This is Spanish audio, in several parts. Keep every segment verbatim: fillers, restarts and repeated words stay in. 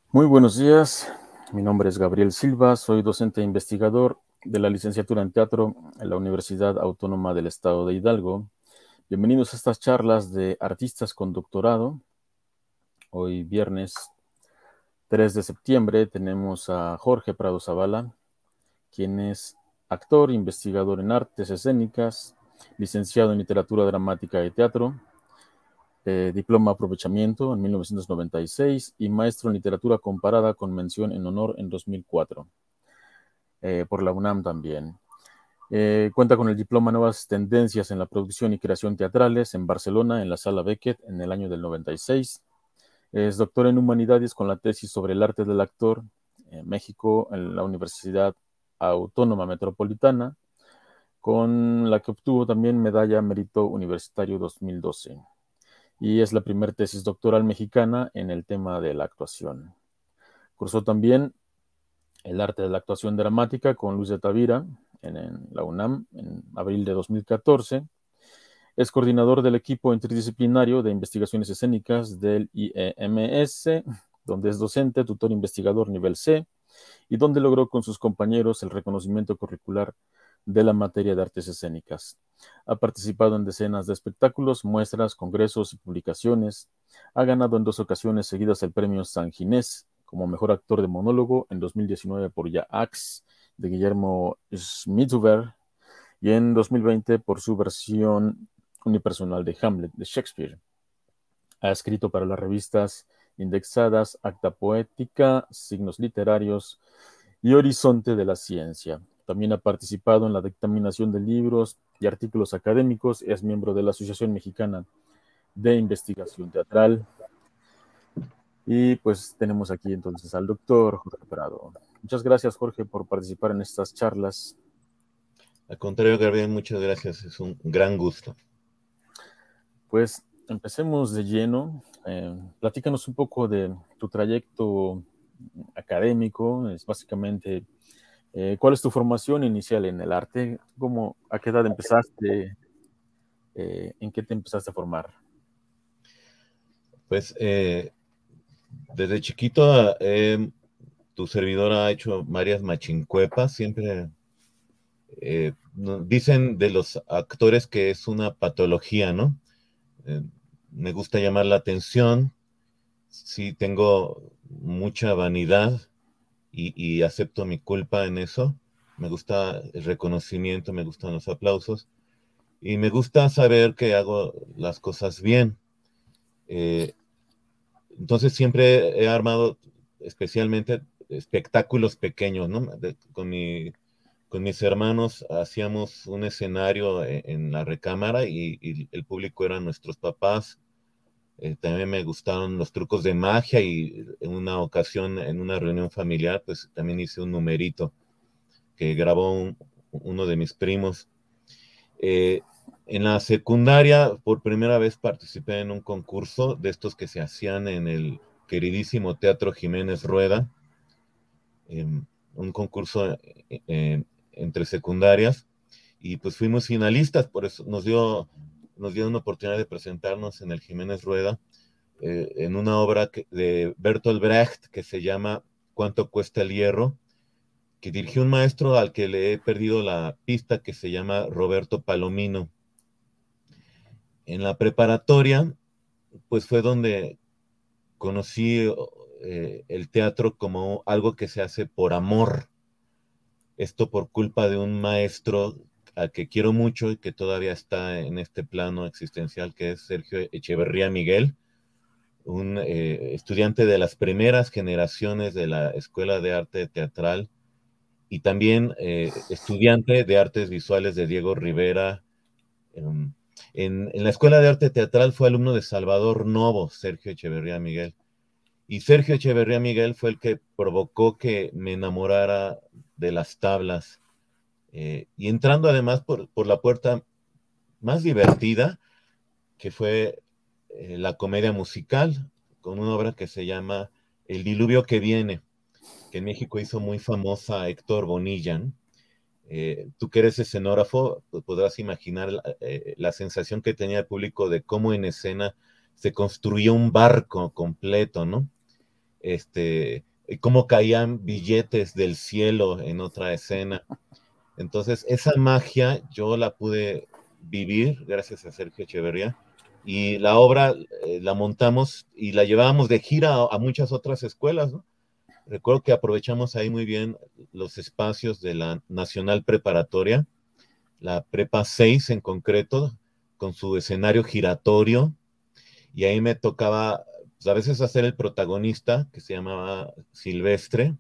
Muy buenos días, mi nombre es Gabriel Silva, soy docente e investigador de la licenciatura en teatro en la Universidad Autónoma del Estado de Hidalgo. Bienvenidos a estas charlas de artistas con doctorado. Hoy viernes tres de septiembre tenemos a Jorge Prado Zavala, quien es actor, investigador en artes escénicas, licenciado en literatura dramática y teatro, eh, diploma aprovechamiento en mil novecientos noventa y seis y maestro en literatura comparada con mención en honor en dos mil cuatro, eh, por la UNAM también. Eh, cuenta con el diploma Nuevas Tendencias en la Producción y Creación Teatrales en Barcelona, en la Sala Beckett, en el año del noventa y seis. Es doctor en Humanidades con la tesis sobre el arte del actor en México, en la Universidad Autónoma Metropolitana, con la que obtuvo también medalla Mérito Universitario dos mil doce. Y es la primera tesis doctoral mexicana en el tema de la actuación. Cursó también el arte de la actuación dramática con Luis de Tavira en, en la UNAM en abril de dos mil catorce. Es coordinador del equipo interdisciplinario de investigaciones escénicas del I E M S, donde es docente, tutor investigador nivel C, y donde logró con sus compañeros el reconocimiento curricular de la materia de artes escénicas. Ha participado en decenas de espectáculos, muestras, congresos y publicaciones. Ha ganado en dos ocasiones seguidas el premio San Ginés como mejor actor de monólogo en dos mil diecinueve por Ya Ax de Guillermo Schmidhuber y en dos mil veinte por su versión unipersonal de Hamlet de Shakespeare. Ha escrito para las revistas indexadas Acta Poética, Signos Literarios y Horizonte de la Ciencia. También ha participado en la dictaminación de libros y artículos académicos. Es miembro de la Asociación Mexicana de Investigación Teatral. Y pues tenemos aquí entonces al doctor Jorge Prado. Muchas gracias, Jorge, por participar en estas charlas. Al contrario, Gabriel, muchas gracias. Es un gran gusto. Pues empecemos de lleno. Eh, platícanos un poco de tu trayecto académico. Es básicamente, eh, ¿cuál es tu formación inicial en el arte? ¿Cómo, a qué edad empezaste? Eh, ¿En qué te empezaste a formar? Pues eh, desde chiquito eh, tu servidor ha hecho varias machincuepas. Siempre eh, no, dicen de los actores que es una patología, ¿no? Eh, me gusta llamar la atención. Sí, tengo mucha vanidad y, y acepto mi culpa en eso. Me gusta el reconocimiento, me gustan los aplausos y me gusta saber que hago las cosas bien. Eh, entonces siempre he armado especialmente espectáculos pequeños, ¿no? De, con, mi, con mis hermanos hacíamos un escenario en, en la recámara y, y, el público eran nuestros papás. Eh, también me gustaron los trucos de magia y en una ocasión, en una reunión familiar, pues también hice un numerito que grabó un, uno de mis primos. Eh, en la secundaria, por primera vez participé en un concurso de estos que se hacían en el queridísimo Teatro Jiménez Rueda, eh, un concurso eh, entre secundarias, y pues fuimos finalistas, por eso nos dio, nos dio una oportunidad de presentarnos en el Jiménez Rueda, eh, en una obra que, de Bertolt Brecht que se llama ¿Cuánto cuesta el hierro?, que dirigió un maestro al que le he perdido la pista, que se llama Roberto Palomino. En la preparatoria, pues fue donde conocí eh, el teatro como algo que se hace por amor. Esto por culpa de un maestro al que quiero mucho y que todavía está en este plano existencial, que es Sergio Echeverría Miguel, un eh, estudiante de las primeras generaciones de la Escuela de Arte Teatral y también eh, estudiante de artes visuales de Diego Rivera. Um, en, en la Escuela de Arte Teatral fue alumno de Salvador Novo, Sergio Echeverría Miguel. Y Sergio Echeverría Miguel fue el que provocó que me enamorara de las tablas. Eh, y entrando además por, por la puerta más divertida, que fue eh, la comedia musical, con una obra que se llama El diluvio que viene, que en México hizo muy famosa a Héctor Bonilla, ¿no? Eh, tú que eres escenógrafo, pues podrás imaginar eh, la sensación que tenía el público de cómo en escena se construía un barco completo, ¿no? este, cómo caían billetes del cielo en otra escena. Entonces, esa magia yo la pude vivir gracias a Sergio Echeverría, y la obra eh, la montamos y la llevábamos de gira a, a muchas otras escuelas, ¿no? Recuerdo que aprovechamos ahí muy bien los espacios de la Nacional Preparatoria, la Prepa seis en concreto, con su escenario giratorio, y ahí me tocaba pues, a veces hacer el protagonista, que se llamaba Silvestre,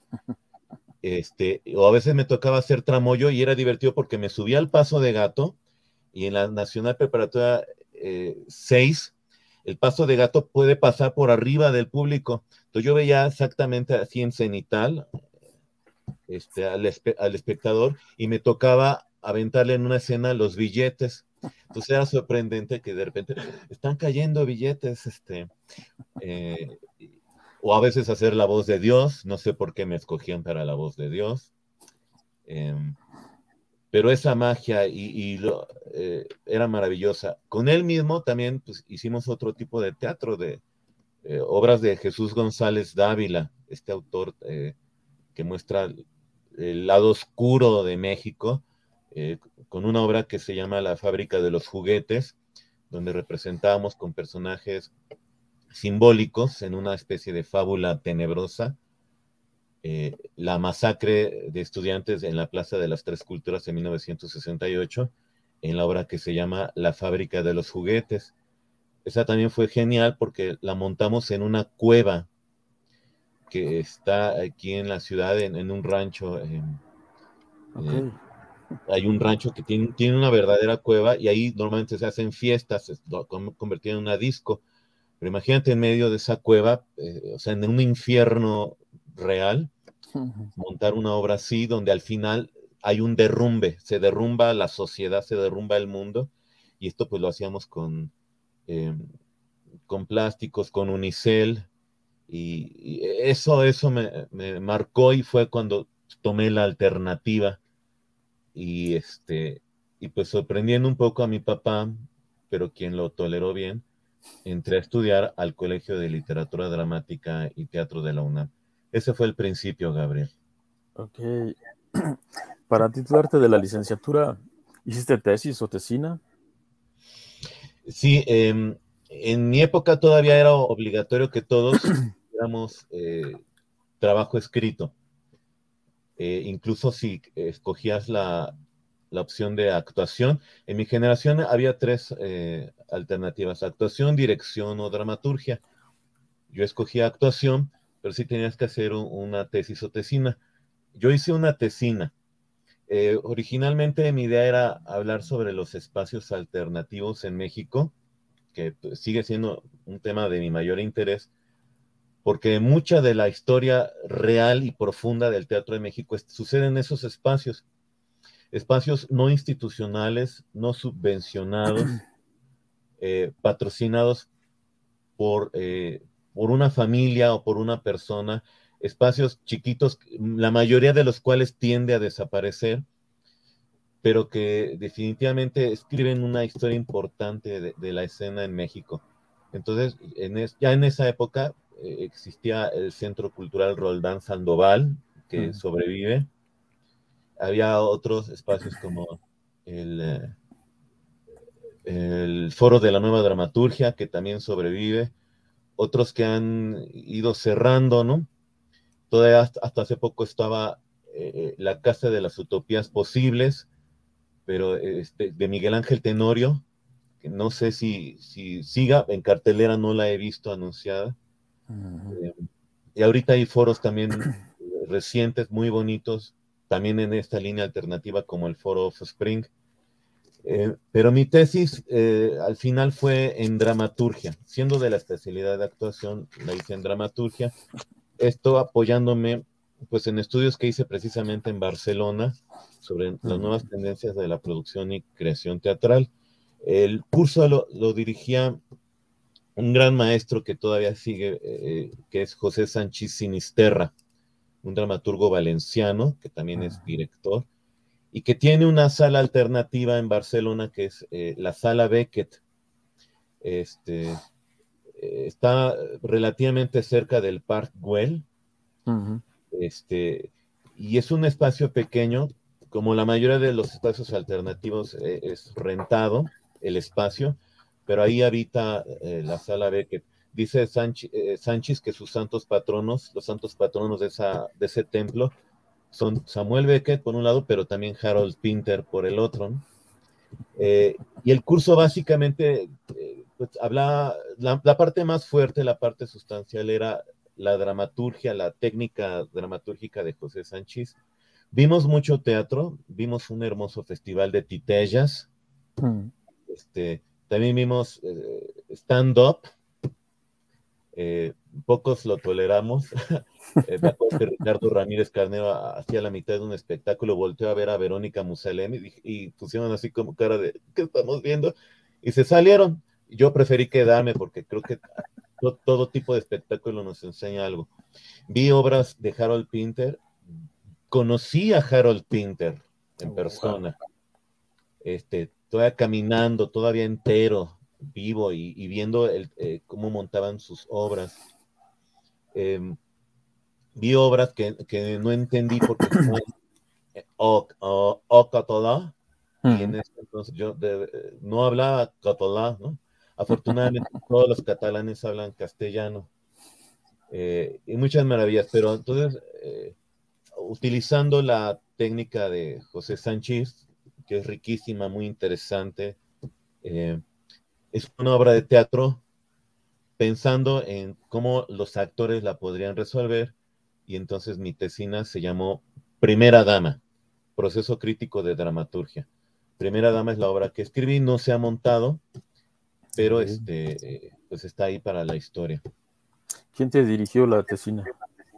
este, o a veces me tocaba hacer tramoyo, y era divertido porque me subía al Paso de Gato, y en la Nacional Preparatoria eh, seis, el Paso de Gato puede pasar por arriba del público. Entonces yo veía exactamente así en cenital este, al, espe al espectador, y me tocaba aventarle en una escena los billetes. Entonces era sorprendente que de repente están cayendo billetes, este, eh, o a veces hacer la voz de Dios, no sé por qué me escogían para la voz de Dios, eh, pero esa magia y, y lo, eh, era maravillosa. Con él mismo también pues, hicimos otro tipo de teatro, de eh, obras de Jesús González Dávila, este autor eh, que muestra el lado oscuro de México, eh, con una obra que se llama La fábrica de los juguetes, donde representamos con personajes simbólicos en una especie de fábula tenebrosa, eh, la masacre de estudiantes en la Plaza de las Tres Culturas en mil novecientos sesenta y ocho, en la obra que se llama La fábrica de los juguetes. Esa también fue genial porque la montamos en una cueva que está aquí en la ciudad, en, en un rancho. En, eh, Ok. hay un rancho que tiene, tiene, una verdadera cueva, y ahí normalmente se hacen fiestas, se convertido en una disco. Pero imagínate en medio de esa cueva, eh, o sea, en un infierno real, montar una obra así, donde al final hay un derrumbe, se derrumba la sociedad, se derrumba el mundo, y esto pues lo hacíamos con, eh, con plásticos, con unicel, y, y eso, eso me, me, marcó, y fue cuando tomé la alternativa, y este, y pues sorprendiendo un poco a mi papá, pero quien lo toleró bien, entré a estudiar al Colegio de Literatura Dramática y Teatro de la UNAM. Ese fue el principio, Gabriel. Ok. Para titularte de la licenciatura, ¿hiciste tesis o tesina? Sí, eh, en mi época todavía era obligatorio que todos hiciéramos eh, trabajo escrito. Eh, incluso si escogías la, la, opción de actuación. En mi generación había tres eh, alternativas: actuación, dirección o dramaturgia. Yo escogía actuación, pero sí tenías que hacer un, una tesis o tesina. Yo hice una tesina. Eh, originalmente mi idea era hablar sobre los espacios alternativos en México, que pues, sigue siendo un tema de mi mayor interés, porque mucha de la historia real y profunda del teatro de México es, sucede en esos espacios, espacios no institucionales, no subvencionados, eh, patrocinados por, eh, por una familia o por una persona, espacios chiquitos, la mayoría de los cuales tiende a desaparecer, pero que definitivamente escriben una historia importante de, de la escena en México. Entonces, en es, ya en esa época eh, existía el Centro Cultural Roldán Sandoval, que Mm. sobrevive. Había otros espacios como el, eh, el Foro de la Nueva Dramaturgia, que también sobrevive. Otros que han ido cerrando, ¿no? Todavía hasta, hasta hace poco estaba eh, la Casa de las Utopías Posibles, pero este, de Miguel Ángel Tenorio, que no sé si, si siga en cartelera, no la he visto anunciada. Uh-huh. Eh, y ahorita hay foros también eh, recientes, muy bonitos, también en esta línea alternativa como el Foro Offspring. Eh, pero mi tesis eh, al final fue en dramaturgia, siendo de la especialidad de actuación, la hice en dramaturgia. Esto apoyándome pues en estudios que hice precisamente en Barcelona sobre las Uh-huh. nuevas tendencias de la producción y creación teatral. El curso lo, lo dirigía un gran maestro que todavía sigue, eh, que es José Sánchez Sinisterra, un dramaturgo valenciano que también es director y que tiene una sala alternativa en Barcelona que es eh, la Sala Beckett. Este, eh, está relativamente cerca del Park Güell, Ujú. este, y es un espacio pequeño, como la mayoría de los espacios alternativos eh, es rentado el espacio, pero ahí habita eh, la sala Beckett. Dice Sanch eh, Sánchez que sus santos patronos, los santos patronos de, esa, de ese templo, son Samuel Beckett por un lado, pero también Harold Pinter por el otro, ¿no? Eh, y el curso básicamente eh, pues, hablaba, la, la parte más fuerte, la parte sustancial era la dramaturgia, la técnica dramatúrgica de José Sánchez. Vimos mucho teatro, vimos un hermoso festival de titellas, Mm. este, también vimos eh, stand-up, eh, pocos lo toleramos. eh, me acuerdo que Ricardo Ramírez Carnero hacía la mitad de un espectáculo, volteó a ver a Verónica Musalem y, y pusieron así como cara de, ¿qué estamos viendo? Y se salieron. Yo preferí quedarme porque creo que to- todo tipo de espectáculo nos enseña algo. Vi obras de Harold Pinter, conocí a Harold Pinter en Wow. persona, este, todavía caminando, todavía entero, vivo y, y viendo el, eh, cómo montaban sus obras. Eh, Vi obras que, que no entendí porque estaban o, o, o catalá, y Ujú. en ese entonces yo de, no hablaba catalá, ¿no? Afortunadamente todos los catalanes hablan castellano, eh, y muchas maravillas, pero entonces eh, utilizando la técnica de José Sánchez, que es riquísima, muy interesante, eh, es una obra de teatro pensando en cómo los actores la podrían resolver, y entonces mi tesina se llamó Primera Dama, proceso crítico de dramaturgia. Primera Dama es la obra que escribí, no se ha montado, pero Ok. este, eh, pues está ahí para la historia. ¿Quién te dirigió la tesina?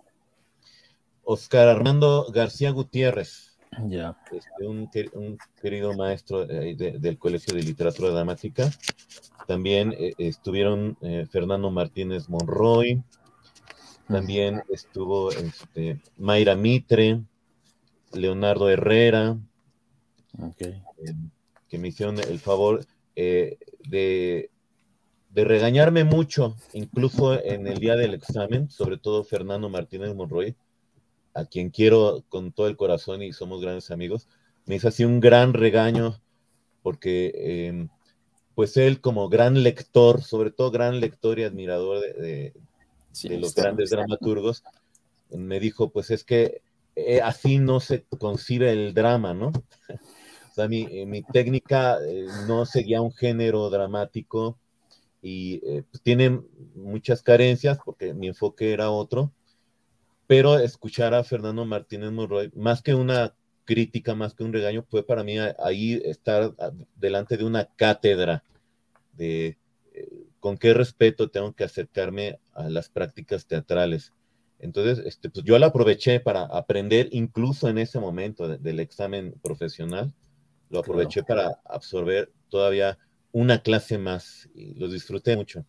Oscar Armando García Gutiérrez, Ya. este, un, un, querido maestro de, de, del Colegio de Literatura Dramática. También eh, estuvieron eh, Fernando Martínez Monroy, Ujú. también estuvo este, Mayra Mitre, Leonardo Herrera, Ok. eh, que me hicieron el favor eh, de, de regañarme mucho, incluso en el día del examen, sobre todo Fernando Martínez Monroy, a quien quiero con todo el corazón y somos grandes amigos, me hizo así un gran regaño porque eh, pues él como gran lector, sobre todo gran lector y admirador de, de, Sí, de los está. grandes dramaturgos, me dijo, pues es que eh, así no se concibe el drama, ¿no? O sea, mi, eh, mi técnica eh, no seguía un género dramático y eh, pues, tiene muchas carencias porque mi enfoque era otro, pero escuchar a Fernando Martínez Monroy, más que una crítica, más que un regaño, fue para mí ahí estar delante de una cátedra de eh, con qué respeto tengo que acercarme a las prácticas teatrales. Entonces, este, pues yo la aproveché para aprender, incluso en ese momento de, del examen profesional, lo Claro. aproveché para absorber todavía una clase más y lo disfruté mucho.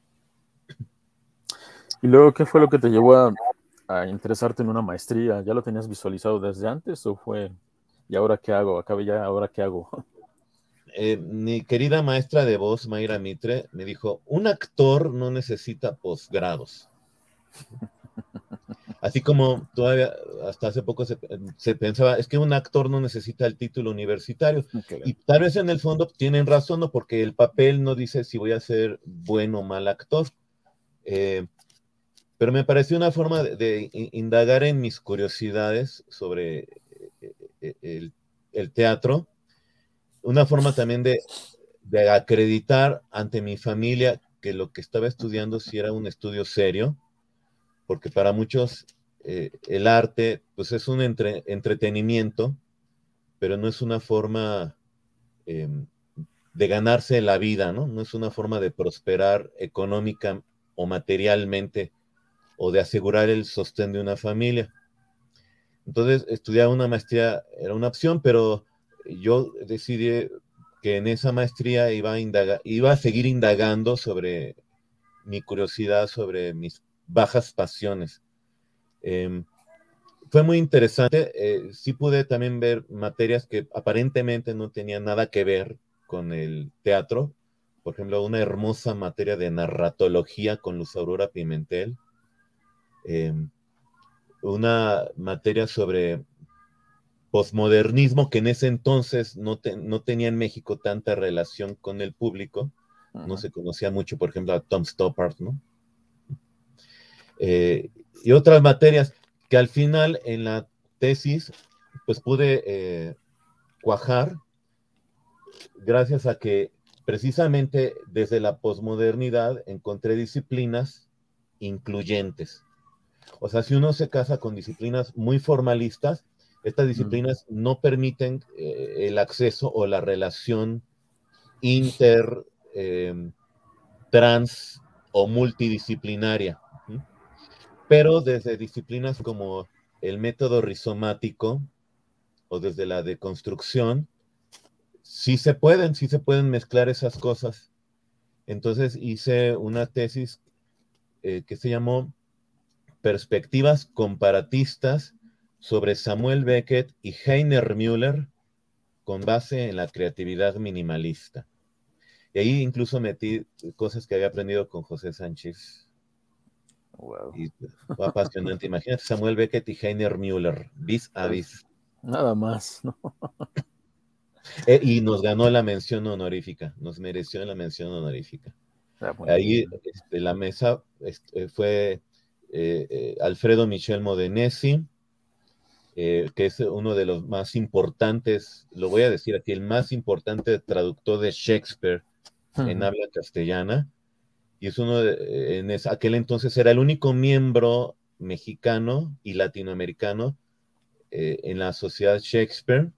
¿Y luego qué fue lo que te llevó a, a interesarte en una maestría? ¿Ya lo tenías visualizado desde antes o fue, y ahora qué hago? Acabe ya, ahora qué hago? Eh, mi querida maestra de voz, Mayra Mitre, me dijo, un actor no necesita posgrados. Así como todavía hasta hace poco se, se, pensaba, es que un actor no necesita el título universitario. Claro. Y tal vez en el fondo tienen razón, ¿no? Porque el papel no dice si voy a ser bueno o mal actor. Eh, pero me pareció una forma de, de, indagar en mis curiosidades sobre el, el teatro, una forma también de, de acreditar ante mi familia que lo que estaba estudiando sí era un estudio serio, porque para muchos eh, el arte pues es un entre, entretenimiento, pero no es una forma eh, de ganarse la vida, ¿no? No es una forma de prosperar económica o materialmente o de asegurar el sostén de una familia. Entonces, estudiar una maestría era una opción, pero yo decidí que en esa maestría iba a, indagar, iba a seguir indagando sobre mi curiosidad, sobre mis bajas pasiones. Eh, fue muy interesante. Eh, sí pude también ver materias que aparentemente no tenían nada que ver con el teatro, por ejemplo, una hermosa materia de narratología con Luz Aurora Pimentel, eh, una materia sobre posmodernismo que en ese entonces no, te, no tenía en México tanta relación con el público, uh-huh. No se conocía mucho, por ejemplo, a Tom Stoppard, ¿no? Eh, y otras materias que al final en la tesis pues pude eh, cuajar gracias a que precisamente desde la posmodernidad encontré disciplinas incluyentes. O sea, si uno se casa con disciplinas muy formalistas, estas disciplinas mm. no permiten eh, el acceso o la relación inter, eh, trans o multidisciplinaria. ¿sí? Pero desde disciplinas como el método rizomático o desde la deconstrucción, sí se pueden, sí se pueden mezclar esas cosas. Entonces hice una tesis eh, que se llamó Perspectivas comparatistas sobre Samuel Beckett y Heiner Müller con base en la creatividad minimalista. Y ahí incluso metí cosas que había aprendido con José Sánchez. Wow. Y fue apasionante. Imagínate Samuel Beckett y Heiner Müller, vis a vis. Nada más, ¿no? Eh, y nos ganó la mención honorífica, nos mereció la mención honorífica. Ah, ahí este, la mesa este, fue eh, eh, Alfredo Michel Modenesi, eh, que es uno de los más importantes, lo voy a decir aquí, el más importante traductor de Shakespeare uh-huh. en habla castellana, y es uno de, en ese, aquel entonces era el único miembro mexicano y latinoamericano eh, en la sociedad Shakespeare.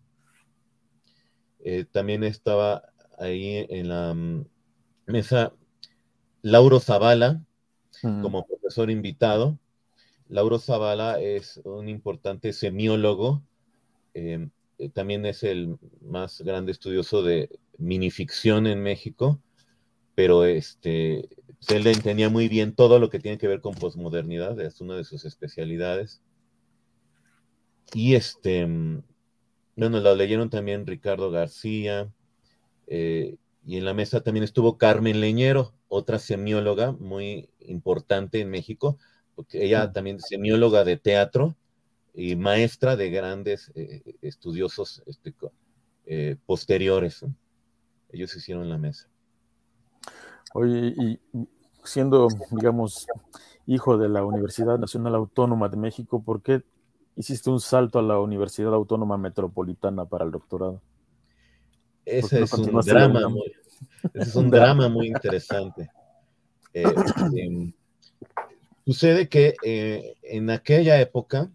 Eh, también estaba ahí en la um, mesa Lauro Zavala, uh-huh. como profesor invitado. Lauro Zavala es un importante semiólogo, eh, también es el más grande estudioso de minificción en México, pero este, él entendía muy bien todo lo que tiene que ver con posmodernidad, es una de sus especialidades. Y este, bueno, lo leyeron también Ricardo García, eh, y en la mesa también estuvo Carmen Leñero, otra semióloga muy importante en México, porque ella también es semióloga de teatro y maestra de grandes eh, estudiosos este, eh, posteriores. ¿no? Ellos hicieron la mesa. Oye, y siendo, digamos, hijo de la Universidad Nacional Autónoma de México, ¿por qué hiciste un salto a la Universidad Autónoma Metropolitana para el doctorado? Ese no es un drama muy, ese es un drama muy interesante. Eh, eh, sucede que eh, en aquella época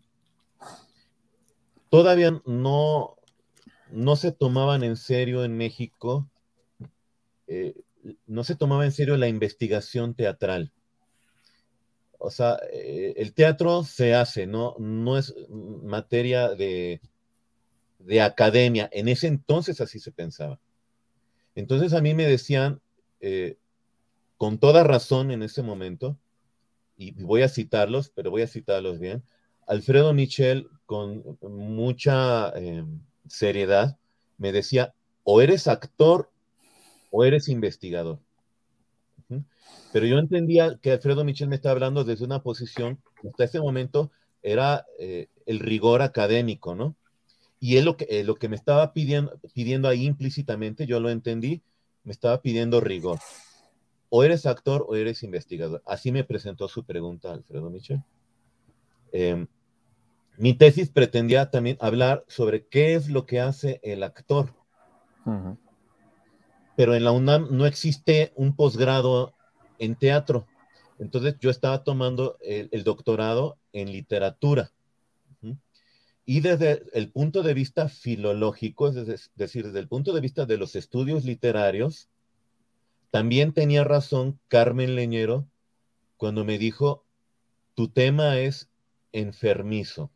todavía no, no se tomaban en serio en México, eh, no se tomaba en serio la investigación teatral. O sea, eh, el teatro se hace, ¿no? No es materia de, de academia. En ese entonces así se pensaba. Entonces a mí me decían, eh, con toda razón en ese momento, y voy a citarlos, pero voy a citarlos bien, Alfredo Michel, con mucha eh, seriedad, me decía, o eres actor o eres investigador. Uh-huh. Pero yo entendía que Alfredo Michel me estaba hablando desde una posición, hasta ese momento, era eh, el rigor académico, ¿no? Y él lo que, eh, lo que me estaba pidiendo, pidiendo ahí implícitamente, yo lo entendí, me estaba pidiendo rigor. O eres actor o eres investigador. Así me presentó su pregunta Alfredo Michel. Eh, mi tesis pretendía también hablar sobre qué es lo que hace el actor. Uh-huh. Pero en la UNAM no existe un posgrado en teatro. Entonces yo estaba tomando el, el doctorado en literatura. Uh-huh. Y desde el punto de vista filológico, es decir, desde el punto de vista de los estudios literarios, también tenía razón Carmen Leñero cuando me dijo, tu tema es enfermizo.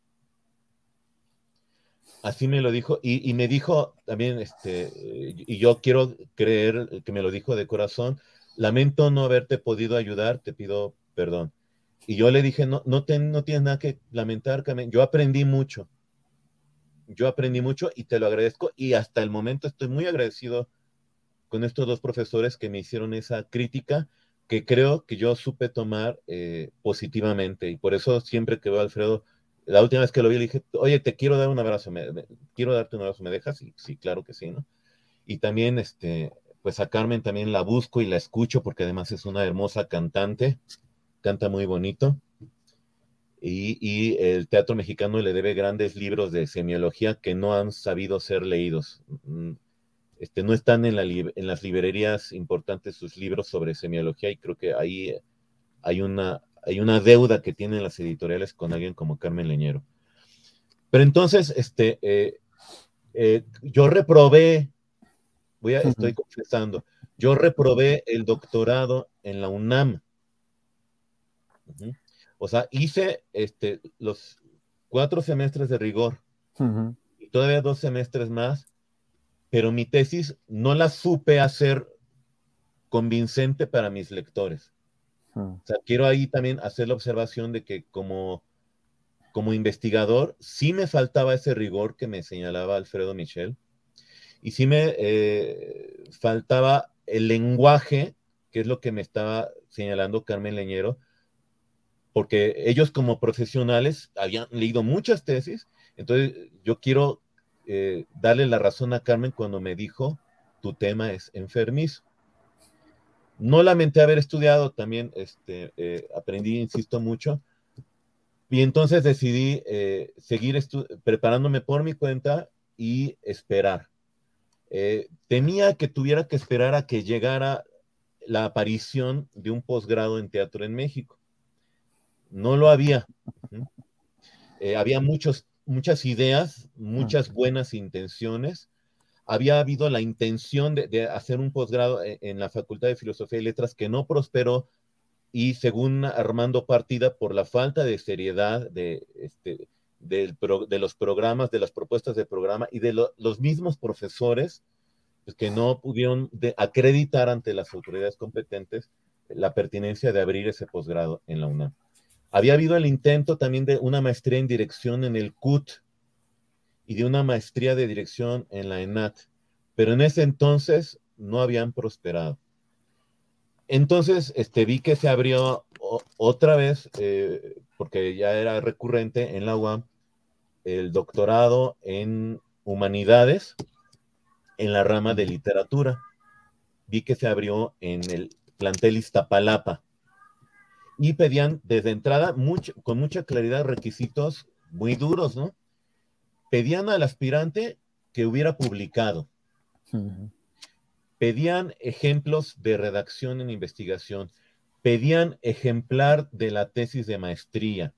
Así me lo dijo, y, y me dijo también, este, y yo quiero creer que me lo dijo de corazón, lamento no haberte podido ayudar, te pido perdón. Y yo le dije, no, no, te, no tienes nada que lamentar, Carmen, yo aprendí mucho, yo aprendí mucho y te lo agradezco, y hasta el momento estoy muy agradecido con estos dos profesores que me hicieron esa crítica que creo que yo supe tomar eh, positivamente, y por eso siempre que veo a Alfredo, la última vez que lo vi le dije, oye, te quiero dar un abrazo, me, me, quiero darte un abrazo, ¿me dejas? Y sí, claro que sí, ¿no? Y también, este, pues a Carmen también la busco y la escucho porque además es una hermosa cantante, canta muy bonito. Y, y el teatro mexicano le debe grandes libros de semiología que no han sabido ser leídos. Este, no están en, la, en las librerías importantes sus libros sobre semiología, y creo que ahí hay una, hay una deuda que tienen las editoriales con alguien como Carmen Leñero. Pero entonces, este, eh, eh, yo reprobé, voy a, estoy confesando, yo reprobé el doctorado en la UNAM. Uh-huh. O sea, hice este, los cuatro semestres de rigor uh-huh. y todavía dos semestres más, pero mi tesis no la supe hacer convincente para mis lectores. Uh-huh. O sea, quiero ahí también hacer la observación de que como, como investigador sí me faltaba ese rigor que me señalaba Alfredo Michel, y sí me eh, faltaba el lenguaje, que es lo que me estaba señalando Carmen Leñero, porque ellos como profesionales habían leído muchas tesis. Entonces yo quiero eh, darle la razón a Carmen cuando me dijo, tu tema es enfermizo. No lamenté haber estudiado, también este, eh, aprendí, insisto, mucho, y entonces decidí eh, seguir preparándome por mi cuenta y esperar. Eh, temía que tuviera que esperar a que llegara la aparición de un posgrado en teatro en México. No lo había. Eh, había muchos, muchas ideas, muchas buenas intenciones. Había habido la intención de, de hacer un posgrado en, en la Facultad de Filosofía y Letras que no prosperó, y según Armando Partida, por la falta de seriedad de, este, de, pro, de los programas, de las propuestas de programa y de lo, los mismos profesores, pues, que no pudieron de, acreditar ante las autoridades competentes la pertinencia de abrir ese posgrado en la UNAM. Había habido el intento también de una maestría en dirección en el C U T y de una maestría de dirección en la ENAT, pero en ese entonces no habían prosperado. Entonces este, vi que se abrió o, otra vez, eh, porque ya era recurrente en la U A M, el doctorado en humanidades en la rama de literatura. Vi que se abrió en el plantel Iztapalapa. Y pedían desde entrada, mucho, con mucha claridad, requisitos muy duros, ¿no? Pedían al aspirante que hubiera publicado. Uh-huh. Pedían ejemplos de redacción en investigación. Pedían ejemplar de la tesis de maestría.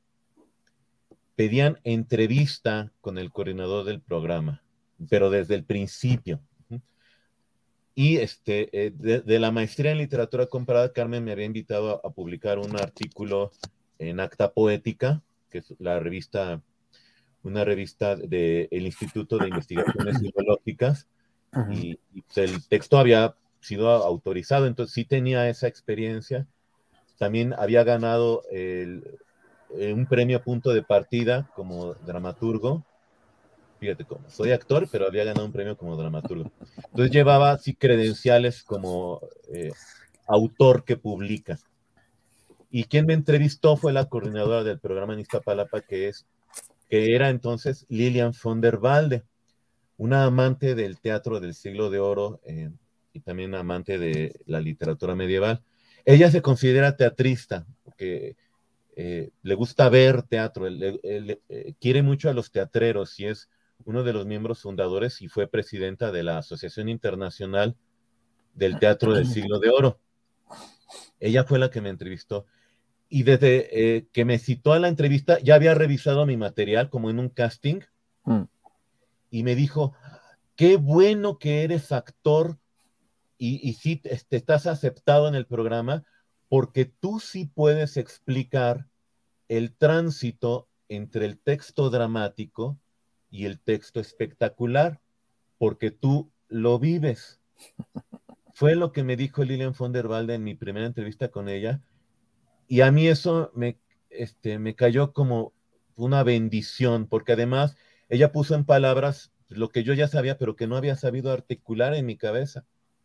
Pedían entrevista con el coordinador del programa, pero desde el principio. Uh-huh. Y este, eh, de, de la maestría en literatura comparada, Carmen me había invitado a, a publicar un artículo en Acta Poética, que es la revista, una revista del Instituto de Investigaciones Filológicas, uh-huh. y, y pues el texto había sido autorizado, entonces sí tenía esa experiencia. También había ganado el, eh, un premio a punto de partida como dramaturgo. Fíjate cómo, soy actor, pero había ganado un premio como dramaturgo. Entonces llevaba así credenciales como eh, autor que publica. Y quien me entrevistó fue la coordinadora del programa en Iztapalapa, que, es, que era entonces Lilian von der Walde, una amante del teatro del siglo de oro eh, y también amante de la literatura medieval. Ella se considera teatrista, porque eh, le gusta ver teatro, le, le, le, quiere mucho a los teatreros y es uno de los miembros fundadores y fue presidenta de la Asociación Internacional del Teatro del Siglo de Oro. Ella fue la que me entrevistó. Y desde eh, que me citó a la entrevista, ya había revisado mi material como en un casting. Mm. Y me dijo, qué bueno que eres actor y, y sí te, te estás aceptado en el programa, porque tú sí puedes explicar el tránsito entre el texto dramático y el texto espectacular, porque tú lo vives. Fue lo que me dijo Lilian von der Walde en mi primera entrevista con ella, y a mí eso me, este, me cayó como una bendición, porque además ella puso en palabras lo que yo ya sabía, pero que no había sabido articular en mi cabeza.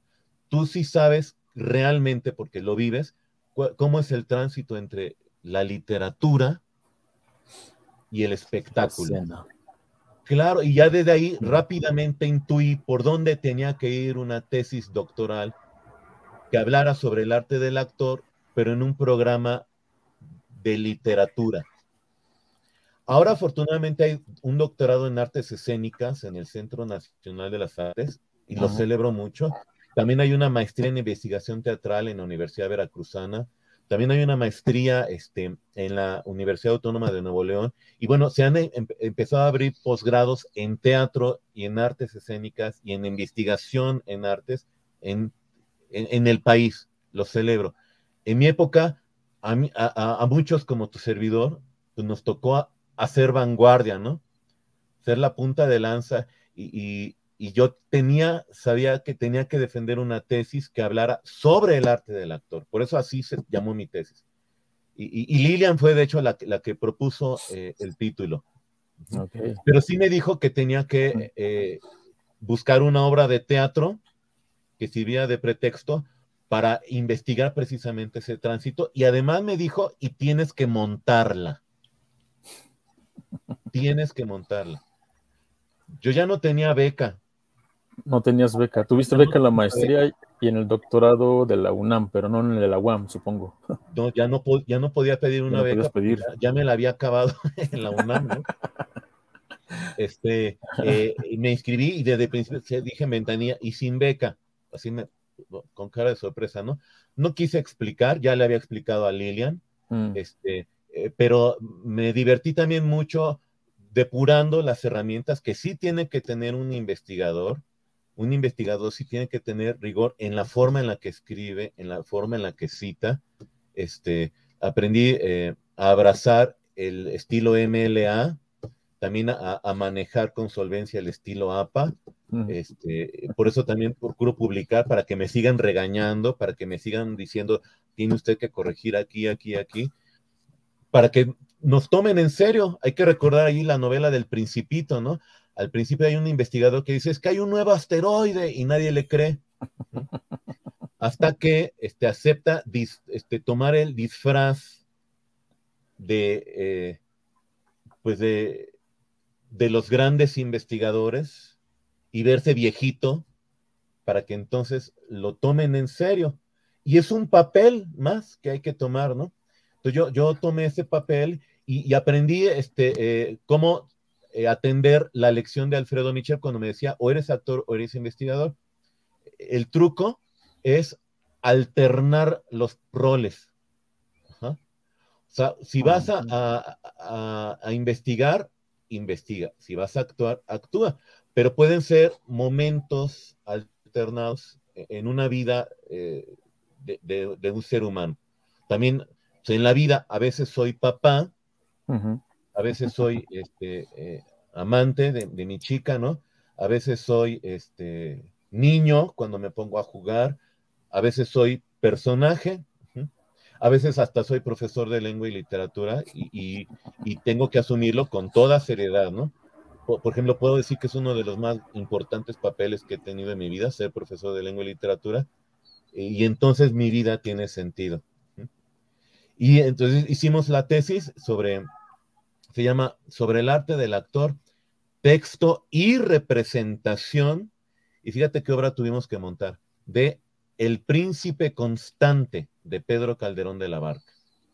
tú sí sabes realmente, porque lo vives, cómo es el tránsito entre la literatura y el espectáculo. Claro, y ya desde ahí rápidamente intuí por dónde tenía que ir una tesis doctoral que hablara sobre el arte del actor, pero en un programa de literatura. Ahora, afortunadamente, hay un doctorado en artes escénicas en el Centro Nacional de las Artes, y lo celebro mucho. También hay una maestría en investigación teatral en la Universidad Veracruzana. También hay una maestría este, en la Universidad Autónoma de Nuevo León. Y bueno, se han em empezado a abrir posgrados en teatro y en artes escénicas y en investigación en artes en, en, en el país. Lo celebro. En mi época, a, mí, a, a muchos como tu servidor, pues nos tocó a, hacer vanguardia, ¿no? Ser la punta de lanza. Y, y, y yo tenía, sabía que tenía que defender una tesis que hablara sobre el arte del actor. Por eso así se llamó mi tesis. Y, y, y Lilian fue, de hecho, la, la que propuso eh, el título. Okay. Pero sí me dijo que tenía que eh, buscar una obra de teatro que sirviera de pretexto para investigar precisamente ese tránsito. Y además me dijo, y tienes que montarla. Tienes que montarla. Yo ya no tenía beca. No tenías beca. Tuviste beca en la maestría y en el doctorado de la UNAM, pero no en el de la U A M, supongo. No, ya no, ya no podía pedir una no beca, pedir. Ya, ya me la había acabado en la UNAM, ¿no? Este, eh, me inscribí y desde el principio dije ventanilla y sin beca, así me, con cara de sorpresa, ¿no? No quise explicar, ya le había explicado a Lilian, mm. este, eh, pero me divertí también mucho depurando las herramientas que sí tiene que tener un investigador. Un investigador sí tiene que tener rigor en la forma en la que escribe, en la forma en la que cita. Este, aprendí eh, a abrazar el estilo M L A, también a, a manejar con solvencia el estilo A P A. Mm. Este, por eso también procuro publicar para que me sigan regañando, para que me sigan diciendo, tiene usted que corregir aquí, aquí, aquí, para que nos tomen en serio. Hay que recordar ahí la novela del Principito, ¿no? Al principio hay un investigador que dice, es que hay un nuevo asteroide y nadie le cree. ¿Sí? Hasta que este, acepta dis, este, tomar el disfraz de, eh, pues de, de los grandes investigadores y verse viejito para que entonces lo tomen en serio. Y es un papel más que hay que tomar, ¿no? Entonces yo, yo tomé ese papel y, y aprendí este, eh, cómo eh, atender la lección de Alfredo Michel cuando me decía, o eres actor o eres investigador. El truco es alternar los roles. Ajá. O sea, si vas a, a, a, a investigar, investiga. Si vas a actuar, actúa. Pero pueden ser momentos alternados en una vida eh, de, de, de un ser humano. También o sea, en la vida a veces soy papá, uh-huh. a veces soy este, eh, amante de, de mi chica, ¿no? A veces soy este, niño cuando me pongo a jugar, a veces soy personaje, uh-huh. a veces hasta soy profesor de lengua y literatura y, y, y tengo que asumirlo con toda seriedad, ¿no? Por, por ejemplo, puedo decir que es uno de los más importantes papeles que he tenido en mi vida, ser profesor de lengua y literatura, y entonces mi vida tiene sentido. Y entonces hicimos la tesis sobre, se llama Sobre el arte del actor, texto y representación, y fíjate qué obra tuvimos que montar, de El Príncipe Constante, de Pedro Calderón de la Barca.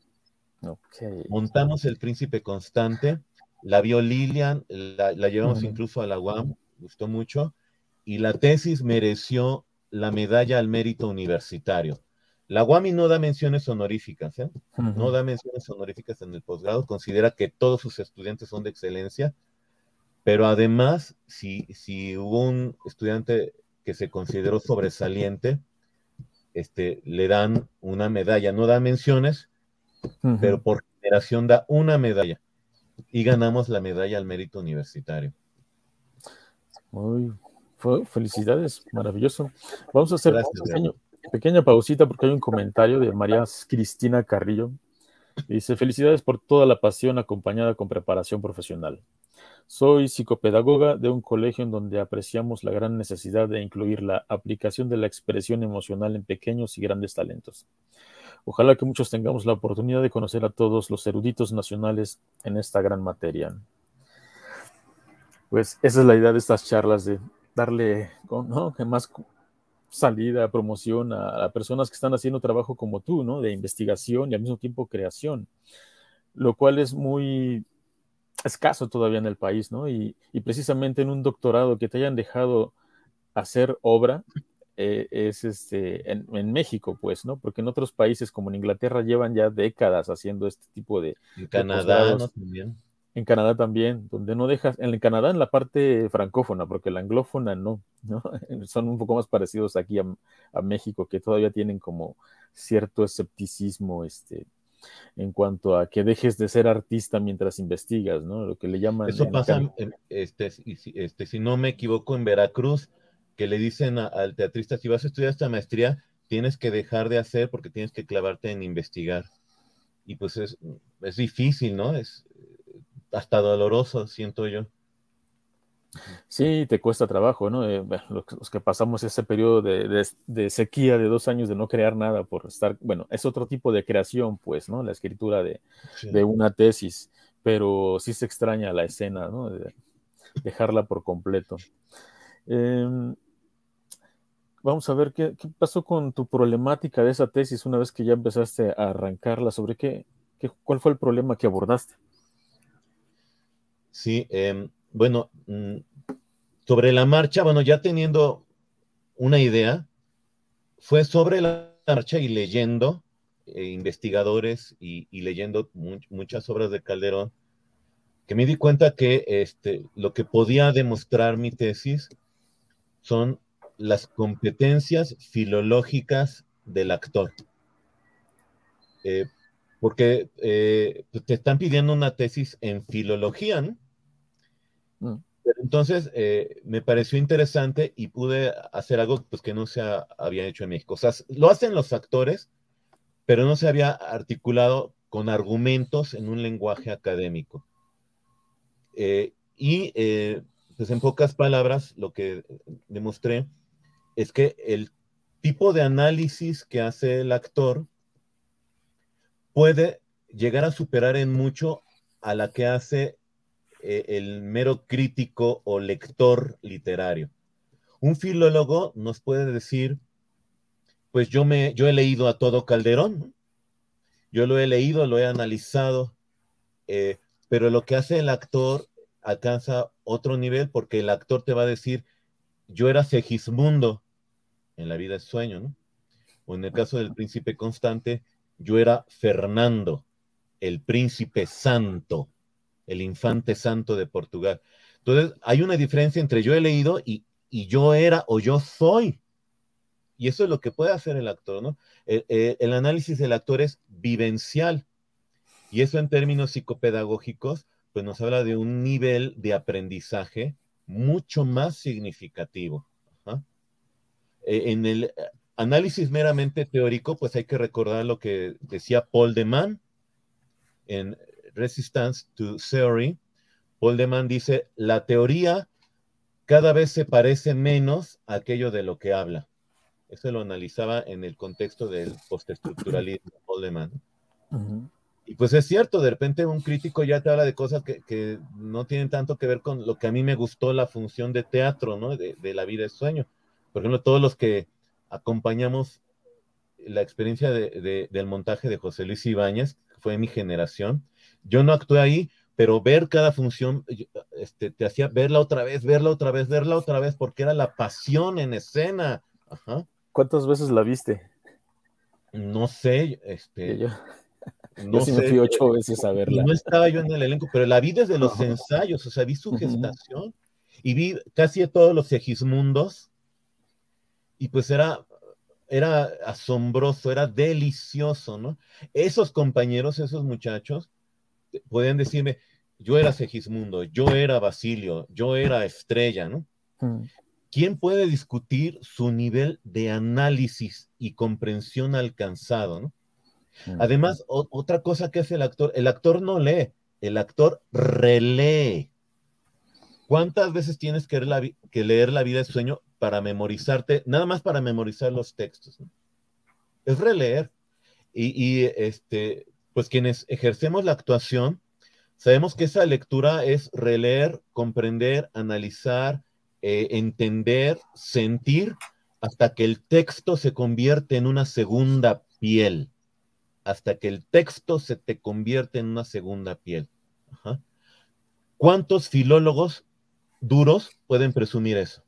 Okay. Montamos El Príncipe Constante, la vio Lilian, la, la llevamos uh-huh. incluso a la U A M, gustó mucho, y la tesis mereció la medalla al mérito universitario. La U A M I no da menciones honoríficas, ¿eh? Uh-huh. No da menciones honoríficas en el posgrado, considera que todos sus estudiantes son de excelencia, pero además, si, si hubo un estudiante que se consideró sobresaliente, este, le dan una medalla, no da menciones, uh-huh. pero por generación da una medalla, y ganamos la medalla al mérito universitario. Muy, felicidades, maravilloso. Vamos a hacer Gracias, un pequeño, pequeña pausita porque hay un comentario de María Cristina Carrillo Dice, felicidades por toda la pasión acompañada con preparación profesional. Soy psicopedagoga de un colegio en donde apreciamos la gran necesidad de incluir la aplicación de la expresión emocional en pequeños y grandes talentos. Ojalá que muchos tengamos la oportunidad de conocer a todos los eruditos nacionales en esta gran materia. Pues esa es la idea de estas charlas, de darle, ¿no?, que más salida, promoción a, a personas que están haciendo trabajo como tú, ¿no?, de investigación y al mismo tiempo creación, lo cual es muy escaso todavía en el país, ¿no? Y, y precisamente en un doctorado que te hayan dejado hacer obra, eh, es este, en, en, México, pues, ¿no? Porque en otros países como en Inglaterra llevan ya décadas haciendo este tipo de, En de Canadá, ¿no? posgrados. También. En Canadá también, donde no dejas, en Canadá en la parte francófona, porque la anglófona no, ¿no? Son un poco más parecidos aquí a, a México, que todavía tienen como cierto escepticismo, este, en cuanto a que dejes de ser artista mientras investigas, ¿no? Lo que le llaman Eso en pasa, Can... este, este, si no me equivoco, en Veracruz, que le dicen a, al teatrista, si vas a estudiar esta maestría, tienes que dejar de hacer porque tienes que clavarte en investigar. Y pues es, es difícil, ¿no? Es hasta doloroso, siento yo. Sí, te cuesta trabajo, ¿no? Eh, los, los que pasamos ese periodo de, de, de, sequía de dos años de no crear nada por estar, bueno, es otro tipo de creación, pues, ¿no? La escritura de, Sí. de una tesis, pero sí se extraña la escena, ¿no? De dejarla por completo. Eh, vamos a ver qué, qué pasó con tu problemática de esa tesis una vez que ya empezaste a arrancarla, sobre qué, qué cuál fue el problema que abordaste. Sí, eh, bueno, sobre la marcha, bueno, ya teniendo una idea, fue sobre la marcha y leyendo eh, investigadores y, y leyendo mu muchas obras de Calderón, que me di cuenta que este, lo que podía demostrar mi tesis son las competencias filológicas del actor. Eh, porque eh, te están pidiendo una tesis en filología, ¿no? Mm. Pero entonces eh, me pareció interesante y pude hacer algo pues, que no se ha, había hecho en México. O sea, lo hacen los actores, pero no se había articulado con argumentos en un lenguaje académico. Eh, y eh, pues en pocas palabras, lo que demostré es que el tipo de análisis que hace el actor puede llegar a superar en mucho a la que hace eh, el mero crítico o lector literario. Un filólogo nos puede decir, pues yo, me, yo he leído a todo Calderón, yo lo he leído, lo he analizado, eh, pero lo que hace el actor alcanza otro nivel porque el actor te va a decir, yo era Segismundo en La vida es sueño, ¿no? O en el caso del príncipe Constante, yo era Fernando, el príncipe santo, el infante santo de Portugal. Entonces, hay una diferencia entre yo he leído y, y yo era o yo soy. Y eso es lo que puede hacer el actor, ¿no? El, el, el análisis del actor es vivencial. Y eso en términos psicopedagógicos, pues nos habla de un nivel de aprendizaje mucho más significativo. Ajá. Eh, en el análisis meramente teórico, pues hay que recordar lo que decía Paul de Man en Resistance to Theory. Paul de Man dice, la teoría cada vez se parece menos a aquello de lo que habla. Eso lo analizaba en el contexto del postestructuralismo, Paul de Man. Uh-huh. Y pues es cierto, de repente un crítico ya te habla de cosas que, que no tienen tanto que ver con lo que a mí me gustó la función de teatro, ¿no? De, de La vida es sueño. Por ejemplo, todos los que acompañamos la experiencia de, de, del montaje de José Luis Ibáñez, que fue mi generación, yo no actué ahí, pero ver cada función este, te hacía verla otra vez, verla otra vez, verla otra vez, porque era la pasión en escena. Ajá. ¿Cuántas veces la viste? No sé, este... Yo, no yo sí me sé, fui ocho veces a verla. Y no estaba yo en el elenco, pero la vi desde los ensayos, o sea, vi su gestación y vi casi todos los Segismundos y pues era, era asombroso, era delicioso, ¿no? Esos compañeros, esos muchachos, podían decirme, yo era Segismundo, yo era Basilio, yo era Estrella, ¿no? Hmm. ¿Quién puede discutir su nivel de análisis y comprensión alcanzado, ¿no? Mm. Además, o, otra cosa que hace el actor, el actor no lee, el actor relee. ¿Cuántas veces tienes que leer la, que leer la vida de sueño para memorizarte, nada más para memorizar los textos, ¿no? Es releer. Y, y este, pues quienes ejercemos la actuación, sabemos que esa lectura es releer, comprender, analizar, eh, entender, sentir, hasta que el texto se convierte en una segunda piel. Hasta que el texto se te convierte en una segunda piel. Ajá. ¿Cuántos filólogos duros pueden presumir eso?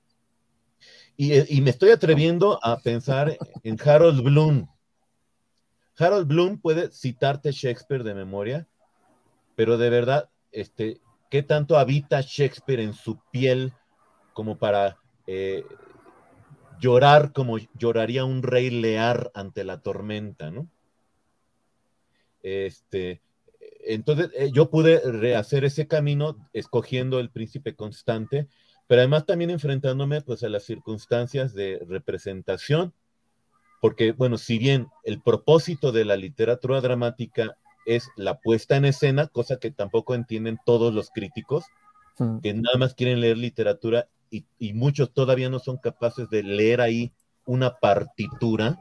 Y, y me estoy atreviendo a pensar en Harold Bloom. Harold Bloom puede citarte Shakespeare de memoria, pero de verdad, este, ¿qué tanto habita Shakespeare en su piel como para eh, llorar como lloraría un rey Lear ante la tormenta, ¿no? Este, entonces eh, yo pude rehacer ese camino escogiendo el Príncipe Constante, pero además también enfrentándome pues a las circunstancias de representación, porque bueno, si bien el propósito de la literatura dramática es la puesta en escena, cosa que tampoco entienden todos los críticos, mm. que nada más quieren leer literatura y, y muchos todavía no son capaces de leer ahí una partitura,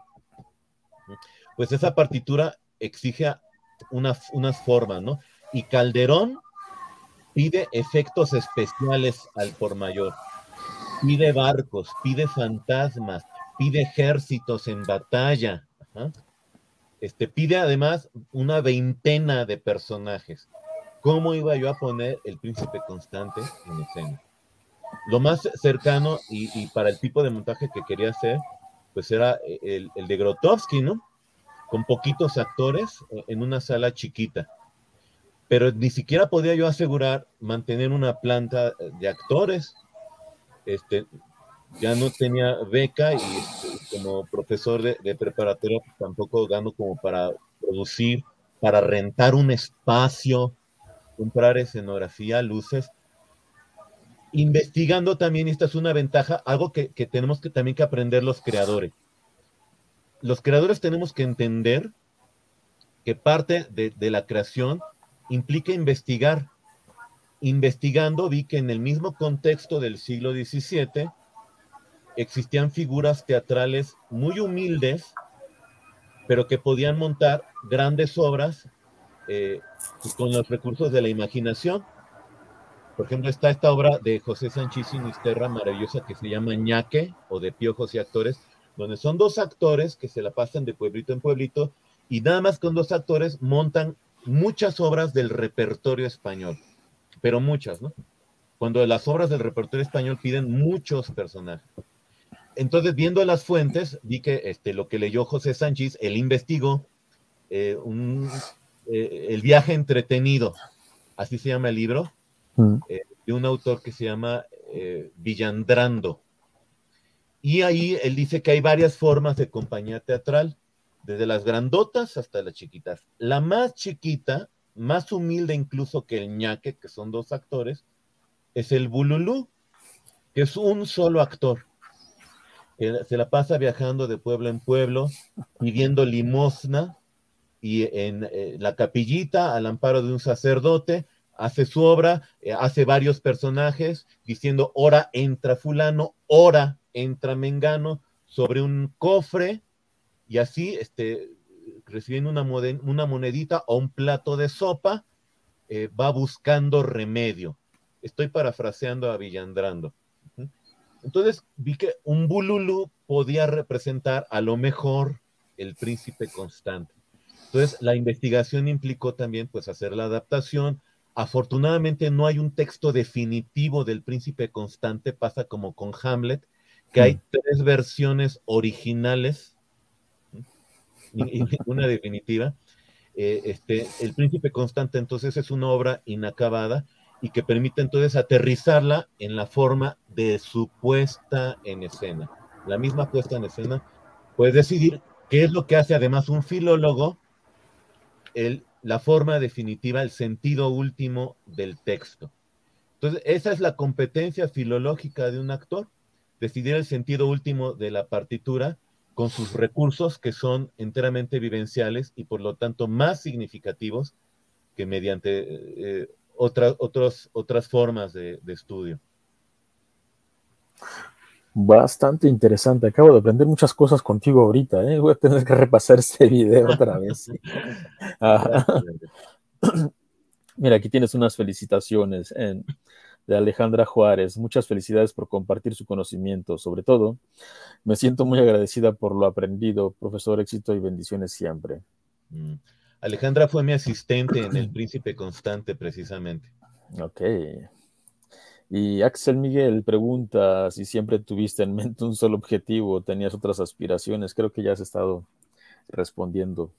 pues esa partitura exige una, unas formas, ¿no? Y Calderón pide efectos especiales al por mayor, pide barcos, pide fantasmas, pide ejércitos en batalla, ajá. Este, pide además una veintena de personajes. ¿Cómo iba yo a poner el Príncipe Constante en escena? Lo más cercano y, y para el tipo de montaje que quería hacer, pues era el, el de Grotowski, ¿no? Con poquitos actores en una sala chiquita. Pero ni siquiera podía yo asegurar mantener una planta de actores. Este, ya no tenía beca y este, como profesor de, de preparatoria pues, tampoco gano como para producir, para rentar un espacio, comprar escenografía, luces. Investigando también, esta es una ventaja, algo que, que tenemos que también que aprender los creadores. Los creadores tenemos que entender que parte de, de la creación implica investigar. Investigando vi que en el mismo contexto del siglo diecisiete existían figuras teatrales muy humildes, pero que podían montar grandes obras eh, pues con los recursos de la imaginación. Por ejemplo, está esta obra de José Sanchís Sinisterra maravillosa que se llama Ñaque, o de Piojos y Actores, donde son dos actores que se la pasan de pueblito en pueblito y nada más con dos actores montan muchas obras del repertorio español, pero muchas, ¿no? Cuando las obras del repertorio español piden muchos personajes. Entonces, viendo las fuentes, vi que este, lo que leyó José Sanchís, él investigó eh, un, eh, El viaje entretenido, así se llama el libro, mm. eh, de un autor que se llama eh, Villandrando. Y ahí él dice que hay varias formas de compañía teatral, desde las grandotas hasta las chiquitas. La más chiquita, más humilde incluso que el Ñaque, que son dos actores, es el Bululú, que es un solo actor, que se la pasa viajando de pueblo en pueblo, pidiendo limosna, y en eh, la capillita, al amparo de un sacerdote, hace su obra, eh, hace varios personajes, diciendo, ora entra fulano, ora entra mengano, sobre un cofre, y así, este, recibiendo una, una monedita o un plato de sopa, eh, va buscando remedio. Estoy parafraseando a Villandrando. Entonces vi que un bululú podía representar a lo mejor el Príncipe Constante. Entonces la investigación implicó también pues hacer la adaptación. Afortunadamente no hay un texto definitivo del Príncipe Constante, pasa como con Hamlet, que hay tres versiones originales y una definitiva. Eh, este, el Príncipe Constante entonces es una obra inacabada y que permite entonces aterrizarla en la forma de su puesta en escena. La misma puesta en escena, puedes decidir qué es lo que hace además un filólogo, el, la forma definitiva, el sentido último del texto. Entonces, esa es la competencia filológica de un actor, decidir el sentido último de la partitura con sus recursos que son enteramente vivenciales y por lo tanto más significativos que mediante eh, otra, otros, otras formas de, de estudio. Bastante interesante. Acabo de aprender muchas cosas contigo ahorita, ¿eh? Voy a tener que repasar este video otra vez. ¿Sí? Mira, aquí tienes unas felicitaciones en, de Alejandra Juárez. Muchas felicidades por compartir su conocimiento. Sobre todo, me siento muy agradecida por lo aprendido. Profesor, éxito y bendiciones siempre. Mm. Alejandra fue mi asistente en El Príncipe Constante, precisamente. Ok. Y Axel Miguel pregunta si siempre tuviste en mente un solo objetivo o tenías otras aspiraciones. Creo que ya has estado respondiendo.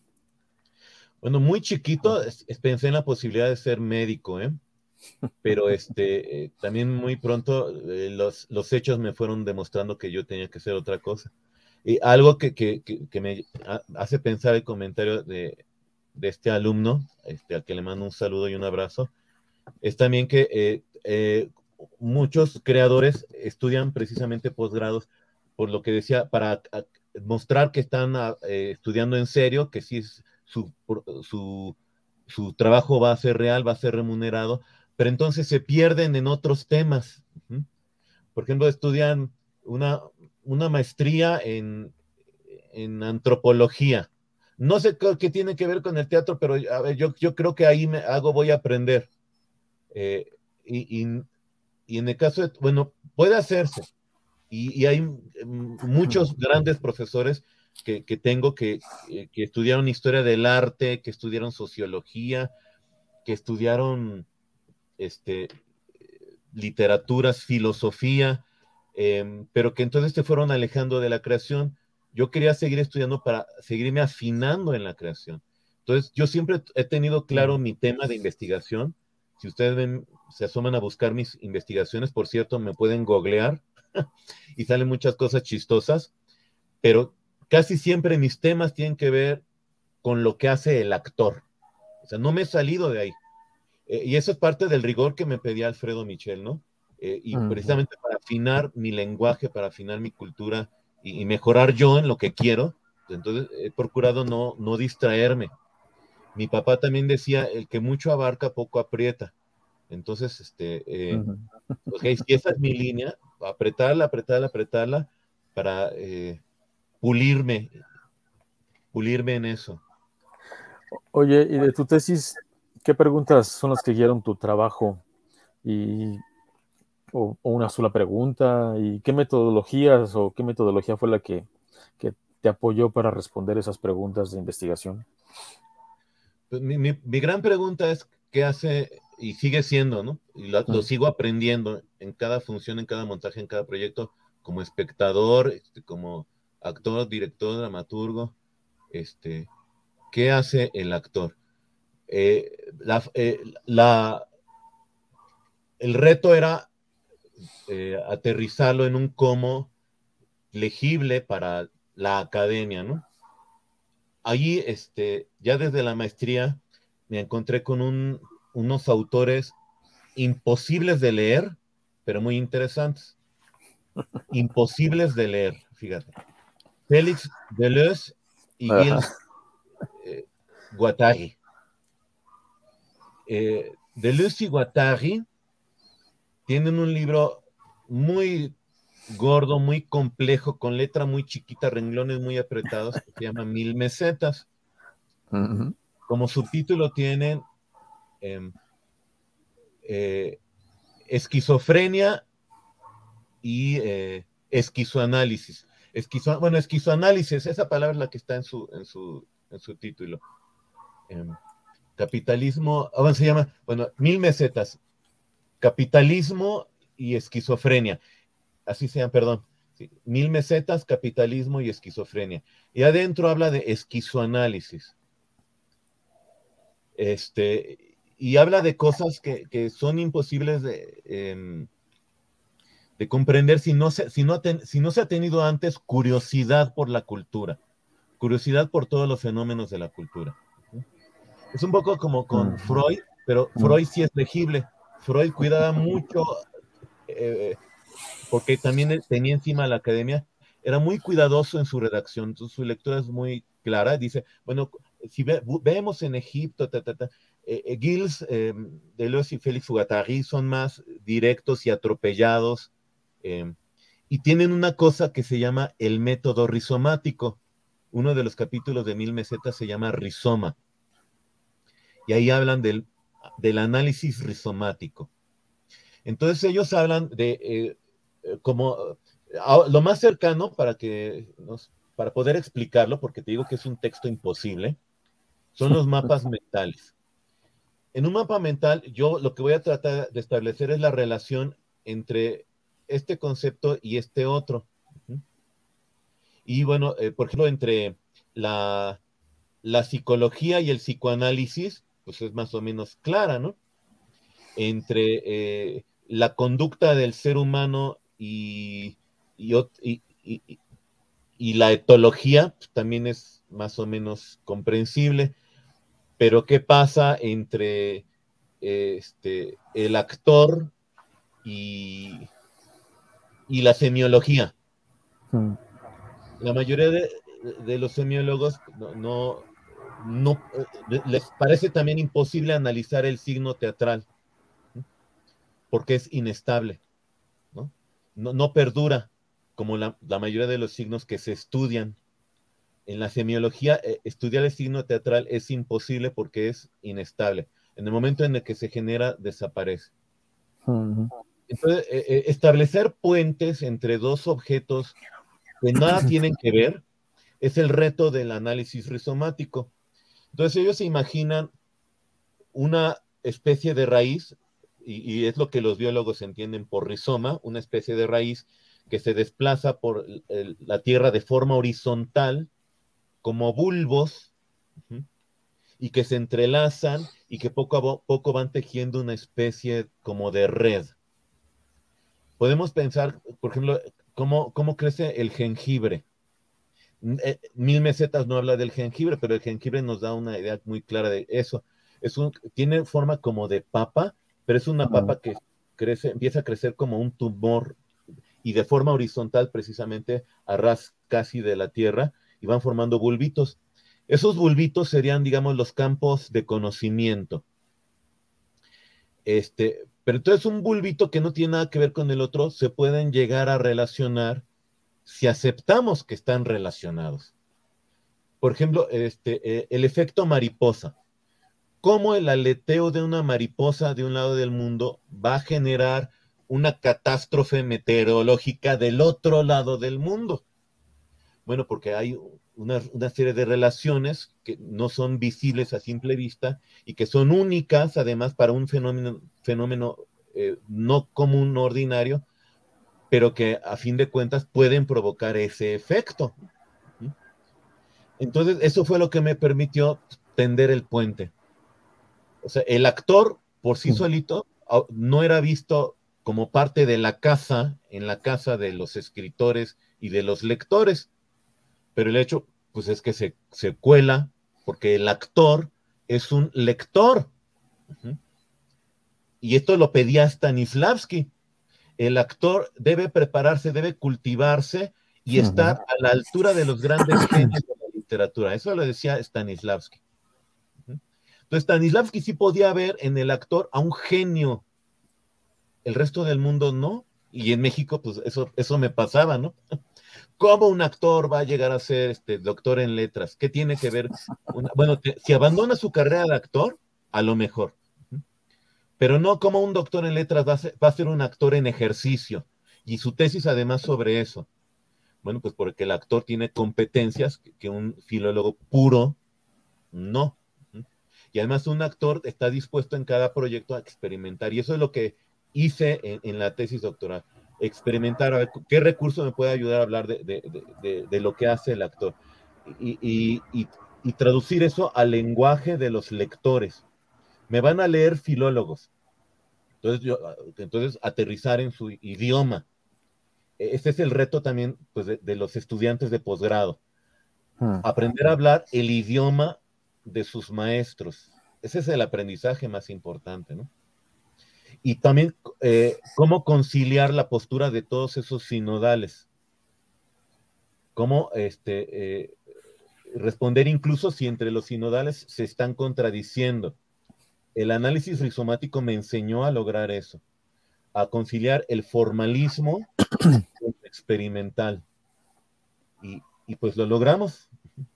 Bueno, muy chiquito es, es, pensé en la posibilidad de ser médico, ¿eh? Pero este, eh, también muy pronto eh, los, los hechos me fueron demostrando que yo tenía que hacer otra cosa. Y algo que, que, que, que me hace pensar el comentario de, de este alumno, este, al que le mando un saludo y un abrazo, es también que eh, eh, muchos creadores estudian precisamente posgrados, por lo que decía, para a, mostrar que están a, eh, estudiando en serio, que sí su, su, su trabajo va a ser real, va a ser remunerado, pero entonces se pierden en otros temas. ¿Mm? Por ejemplo, estudian una, una maestría en, en antropología. No sé qué, qué tiene que ver con el teatro, pero a ver, yo, yo creo que ahí me hago, voy a aprender. Eh, y, y, y en el caso de, bueno, puede hacerse. Y, y hay muchos grandes profesores que, que tengo que, que estudiaron historia del arte, que estudiaron sociología, que estudiaron este, literaturas, filosofía, eh, pero que entonces se fueron alejando de la creación. Yo quería seguir estudiando para seguirme afinando en la creación. Entonces, yo siempre he tenido claro mi tema de investigación. Si ustedes ven, se asoman a buscar mis investigaciones, por cierto, me pueden googlear y salen muchas cosas chistosas, pero casi siempre mis temas tienen que ver con lo que hace el actor. O sea, no me he salido de ahí. Eh, y eso es parte del rigor que me pedía Alfredo Michel, ¿no? Eh, y uh-huh. precisamente para afinar mi lenguaje, para afinar mi cultura y, y mejorar yo en lo que quiero, entonces he procurado no, no distraerme. Mi papá también decía, el que mucho abarca, poco aprieta. Entonces, este, eh, uh-huh. okay, si esa es mi línea, apretarla, apretarla, apretarla, para eh, pulirme, pulirme en eso. Oye, y de tu tesis, ¿qué preguntas son las que guiaron tu trabajo? Y, o, o una sola pregunta, ¿y qué metodologías o qué metodología fue la que, que te apoyó para responder esas preguntas de investigación? Pues mi, mi, mi gran pregunta es, ¿qué hace y sigue siendo, ¿no? Y lo, lo sigo aprendiendo en cada función, en cada montaje, en cada proyecto, como espectador, este, como actor, director, dramaturgo, este, ¿qué hace el actor? Eh, la, eh, la, el reto era eh, aterrizarlo en un cómo legible para la academia, ¿no? Allí, este, ya desde la maestría, me encontré con un, unos autores imposibles de leer, pero muy interesantes. Imposibles de leer, fíjate. Félix Deleuze y Gilles eh, Guattari. Eh, Deleuze y Guattari tienen un libro muy gordo, muy complejo, con letra muy chiquita, renglones muy apretados, que se llama Mil Mesetas. Uh-huh. Como subtítulo tienen eh, eh, esquizofrenia y eh, esquizoanálisis. Esquizo, bueno, esquizoanálisis, esa palabra es la que está en su, en su, en su título. Eh, capitalismo, bueno, se llama, bueno, Mil Mesetas, capitalismo y esquizofrenia. Así se llama, perdón. Sí, Mil Mesetas, capitalismo y esquizofrenia. Y adentro habla de esquizoanálisis. Este, y habla de cosas que, que son imposibles de, eh, de comprender si no, se, si, no ten, si no se ha tenido antes curiosidad por la cultura, curiosidad por todos los fenómenos de la cultura. Es un poco como con uh-huh. Freud, pero uh-huh. Freud sí es legible. Freud cuidaba mucho, eh, porque también tenía encima la academia, era muy cuidadoso en su redacción, entonces su lectura es muy clara. Dice, bueno, si ve, vemos en Egipto, ta, ta, ta, eh, eh, Gilles, eh, Deleuze y Félix Guattari son más directos y atropellados, eh, y tienen una cosa que se llama el método rizomático. Uno de los capítulos de Mil Mesetas se llama Rizoma, y ahí hablan del, del análisis rizomático. Entonces ellos hablan de eh, como uh, lo más cercano para que nos, para poder explicarlo, porque te digo que es un texto imposible, son los mapas mentales. En un mapa mental, yo lo que voy a tratar de establecer es la relación entre este concepto y este otro. Y bueno, eh, por ejemplo, entre la, la psicología y el psicoanálisis, pues es más o menos clara, ¿no? Entre eh, la conducta del ser humano y, y, y, y, y la etología, pues, también es más o menos comprensible. Pero ¿qué pasa entre eh, este, el actor y, y la semiología? Hmm. La mayoría de, de los semiólogos no, no, no, les parece también imposible analizar el signo teatral, porque es inestable, ¿no? No, no perdura como la, la, mayoría de los signos que se estudian. En la semiología, eh, estudiar el signo teatral es imposible porque es inestable. En el momento en el que se genera, desaparece. Uh-huh. Entonces, eh, eh, establecer puentes entre dos objetos que nada tienen que ver es el reto del análisis rizomático. Entonces, ellos se imaginan una especie de raíz, y, y es lo que los biólogos entienden por rizoma, una especie de raíz que se desplaza por el, la tierra de forma horizontal, como bulbos, uh-huh, y que se entrelazan y que poco a poco van tejiendo una especie como de red. Podemos pensar, por ejemplo, cómo, cómo crece el jengibre. Eh, Mil Mesetas no habla del jengibre, pero el jengibre nos da una idea muy clara de eso. Es un, tiene forma como de papa, pero es una papa que crece, empieza a crecer como un tumor y de forma horizontal precisamente a ras casi de la tierra y van formando bulbitos. Esos bulbitos serían, digamos, los campos de conocimiento. Este, pero entonces un bulbito que no tiene nada que ver con el otro se pueden llegar a relacionar si aceptamos que están relacionados. Por ejemplo, este, eh, el efecto mariposa. ¿Cómo el aleteo de una mariposa de un lado del mundo va a generar una catástrofe meteorológica del otro lado del mundo? Bueno, porque hay una, una serie de relaciones que no son visibles a simple vista y que son únicas, además, para un fenómeno, fenómeno eh, no común, no ordinario, pero que a fin de cuentas pueden provocar ese efecto. Entonces, eso fue lo que me permitió tender el puente. O sea, el actor por sí solito no era visto como parte de la casa, en la casa de los escritores y de los lectores, pero el hecho, pues es que se, se cuela, porque el actor es un lector. Uh-huh. Y esto lo pedía Stanislavski. El actor debe prepararse, debe cultivarse y estar uh-huh. a la altura de los grandes genios de la literatura. Eso lo decía Stanislavski. Uh-huh. Entonces, Stanislavski sí podía ver en el actor a un genio. El resto del mundo no. Y en México, pues eso, eso me pasaba, ¿no? ¿Cómo un actor va a llegar a ser este, doctor en letras? ¿Qué tiene que ver? Una, bueno, te, si abandona su carrera de actor, a lo mejor. Pero no como un doctor en letras va a, ser, va a ser un actor en ejercicio. Y su tesis además sobre eso. Bueno, pues porque el actor tiene competencias que, que un filólogo puro no. Y además un actor está dispuesto en cada proyecto a experimentar. Y eso es lo que hice en, en la tesis doctoral. Experimentar, a ver qué recurso me puede ayudar a hablar de, de, de, de, de lo que hace el actor. Y, y, y, y traducir eso al lenguaje de los lectores. Me van a leer filólogos. Entonces, yo, entonces aterrizar en su idioma. Ese es el reto también pues, de, de los estudiantes de posgrado. Hmm. Aprender a hablar el idioma de sus maestros. Ese es el aprendizaje más importante, ¿no? Y también eh, cómo conciliar la postura de todos esos sinodales. cómo este, eh, responder incluso si entre los sinodales se están contradiciendo. El análisis rizomático me enseñó a lograr eso, a conciliar el formalismo con lo experimental. Y, y pues lo logramos.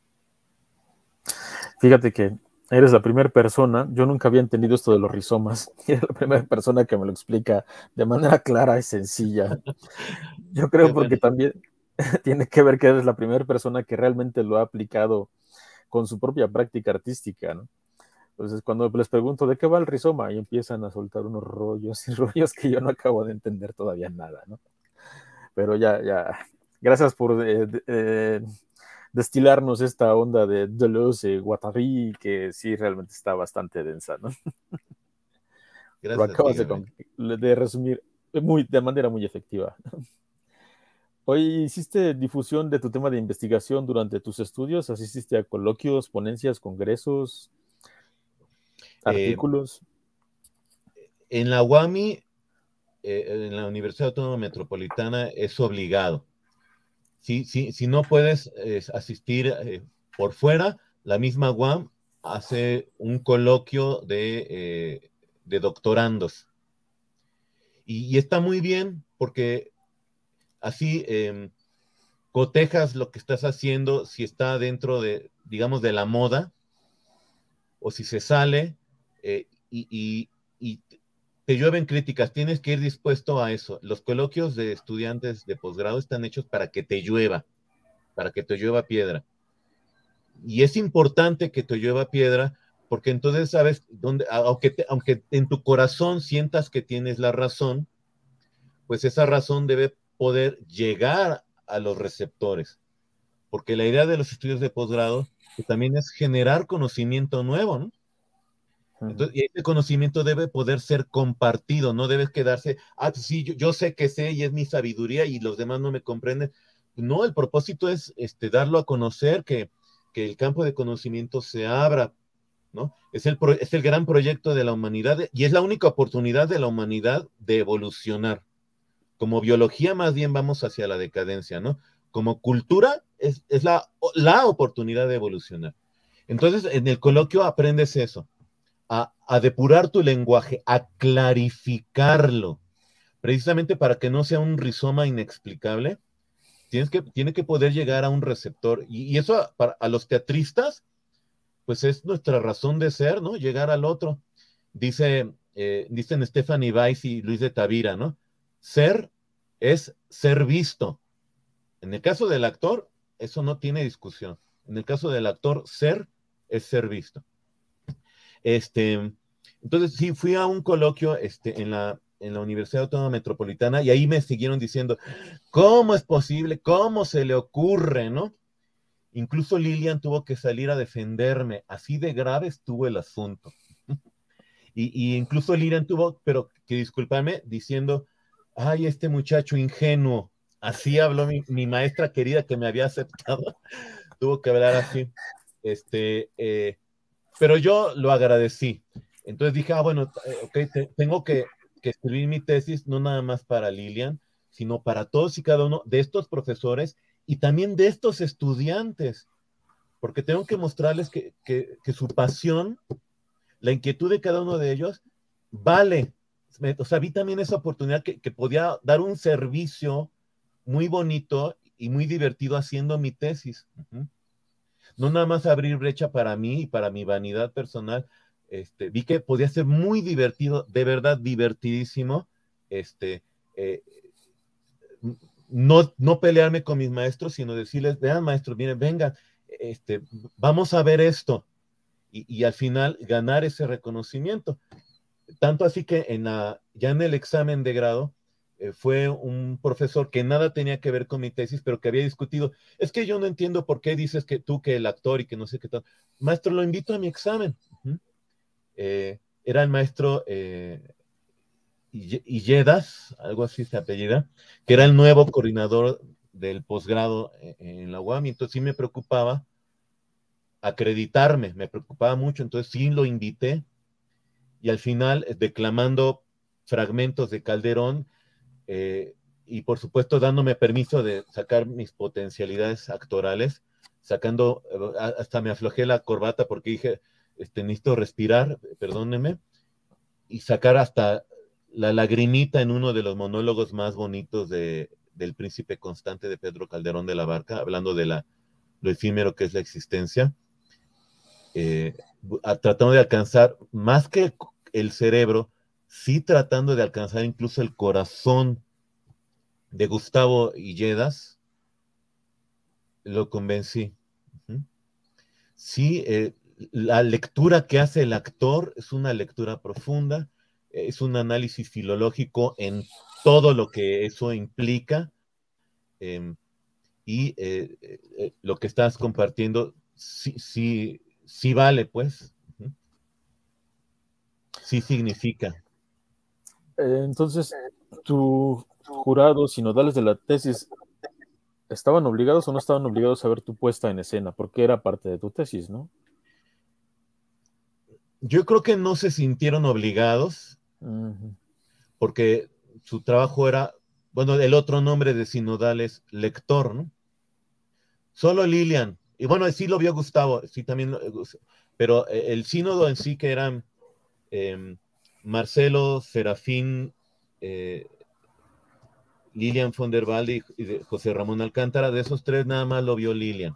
Fíjate que eres la primera persona, yo nunca había entendido esto de los rizomas, y eres la primera persona que me lo explica de manera clara y sencilla. Yo Qué creo porque bueno. también tiene que ver que eres la primera persona que realmente lo ha aplicado con su propia práctica artística, ¿no? Entonces, cuando les pregunto de qué va el rizoma, y empiezan a soltar unos rollos y rollos que yo no acabo de entender todavía nada, ¿no? Pero ya, ya, gracias por eh, eh, destilarnos esta onda de Deleuze, Guattari, que sí realmente está bastante densa, ¿no? Lo Gracias a ti, acabas de, Gabriel. de resumir muy, de manera muy efectiva. Hoy hiciste difusión de tu tema de investigación durante tus estudios, asististe a coloquios, ponencias, congresos, Eh, artículos. en la U A M I, eh, en la Universidad Autónoma Metropolitana, es obligado. Si, si, si no puedes eh, asistir eh, por fuera, la misma U A M hace un coloquio de, eh, de doctorandos. Y, y, está muy bien porque así eh, cotejas lo que estás haciendo, si está dentro de, digamos, de la moda, o si se sale, eh, y, y, y te llueven críticas, tienes que ir dispuesto a eso. Los coloquios de estudiantes de posgrado están hechos para que te llueva, para que te llueva piedra. Y es importante que te llueva piedra, porque entonces sabes, dónde, aunque, te, aunque en tu corazón sientas que tienes la razón, pues esa razón debe poder llegar a los receptores. Porque la idea de los estudios de posgrado pues, también es generar conocimiento nuevo, ¿no? Entonces, y ese conocimiento debe poder ser compartido, no debe quedarse, ah, sí, yo, yo sé que sé y es mi sabiduría y los demás no me comprenden. No, el propósito es este, darlo a conocer, que, que el campo de conocimiento se abra, ¿no? Es el, pro, es el gran proyecto de la humanidad y es la única oportunidad de la humanidad de evolucionar. Como biología más bien vamos hacia la decadencia, ¿no? Como cultura es, es la, la oportunidad de evolucionar. Entonces, en el coloquio aprendes eso. A, a, depurar tu lenguaje, a clarificarlo, precisamente para que no sea un rizoma inexplicable, tienes que, tiene que poder llegar a un receptor, y, y eso a, para, a los teatristas, pues es nuestra razón de ser, ¿no? Llegar al otro. Dice, eh, dicen Stephanie Weiss y Luis de Tavira, ¿no? Ser es ser visto. En el caso del actor, eso no tiene discusión. En el caso del actor, ser es ser visto. Este, entonces, sí, fui a un coloquio este, en, la, en la Universidad Autónoma Metropolitana y ahí me siguieron diciendo, ¿cómo es posible? ¿Cómo se le ocurre? ¿No? Incluso Lilian tuvo que salir a defenderme, así de grave estuvo el asunto. Y, y incluso Lilian tuvo, pero que disculparme, diciendo, ay, este muchacho ingenuo, así habló mi, mi maestra querida que me había aceptado, tuvo que hablar así. Este, eh, pero yo lo agradecí. Entonces dije, ah, bueno, ok, te, tengo que, que escribir mi tesis no nada más para Lilian, sino para todos y cada uno de estos profesores y también de estos estudiantes, porque tengo que mostrarles que, que, que su pasión, la inquietud de cada uno de ellos, vale. O sea, vi también esa oportunidad que, que podía dar un servicio muy bonito y muy divertido haciendo mi tesis. Uh-huh. No nada más abrir brecha para mí y para mi vanidad personal, este, vi que podía ser muy divertido, de verdad divertidísimo, este, eh, no, no pelearme con mis maestros, sino decirles, vean maestros, miren, vengan, este, vamos a ver esto, y, y al final ganar ese reconocimiento. Tanto así que en la, ya en el examen de grado, eh, fue un profesor que nada tenía que ver con mi tesis, pero que había discutido, es que yo no entiendo por qué dices que tú, que el actor y que no sé qué tal. Maestro, lo invito a mi examen. Uh-huh. Eh, era el maestro eh, Illedas, algo así se apellida, que era el nuevo coordinador del posgrado en, en la U A M, y entonces sí me preocupaba acreditarme, me preocupaba mucho, entonces sí lo invité, y al final, declamando fragmentos de Calderón, eh, y por supuesto dándome permiso de sacar mis potencialidades actorales, sacando, hasta me aflojé la corbata porque dije, este, necesito respirar, perdónenme, y sacar hasta la lagrimita en uno de los monólogos más bonitos de, del Príncipe Constante de Pedro Calderón de la Barca, hablando de la, lo efímero que es la existencia, eh, a, tratando de alcanzar, más que el cerebro, sí tratando de alcanzar incluso el corazón de Gustavo Illedas, lo convencí. Uh-huh. Sí, eh, la lectura que hace el actor es una lectura profunda, es un análisis filológico en todo lo que eso implica, eh, y eh, eh, lo que estás compartiendo sí, sí, sí vale, pues. Uh-huh. Sí significa. Eh, entonces, tu jurado sinodales de la tesis, ¿estaban obligados o no estaban obligados a ver tu puesta en escena? Porque era parte de tu tesis, ¿no? Yo creo que no se sintieron obligados, uh-huh, porque su trabajo era, bueno, el otro nombre de sinodal es lector, ¿no? Solo Lilian, y bueno, sí lo vio Gustavo, sí también, lo, pero el sínodo en sí que eran eh, Marcelo, Serafín, eh, Lilian von der Walde y, y José Ramón Alcántara, de esos tres nada más lo vio Lilian.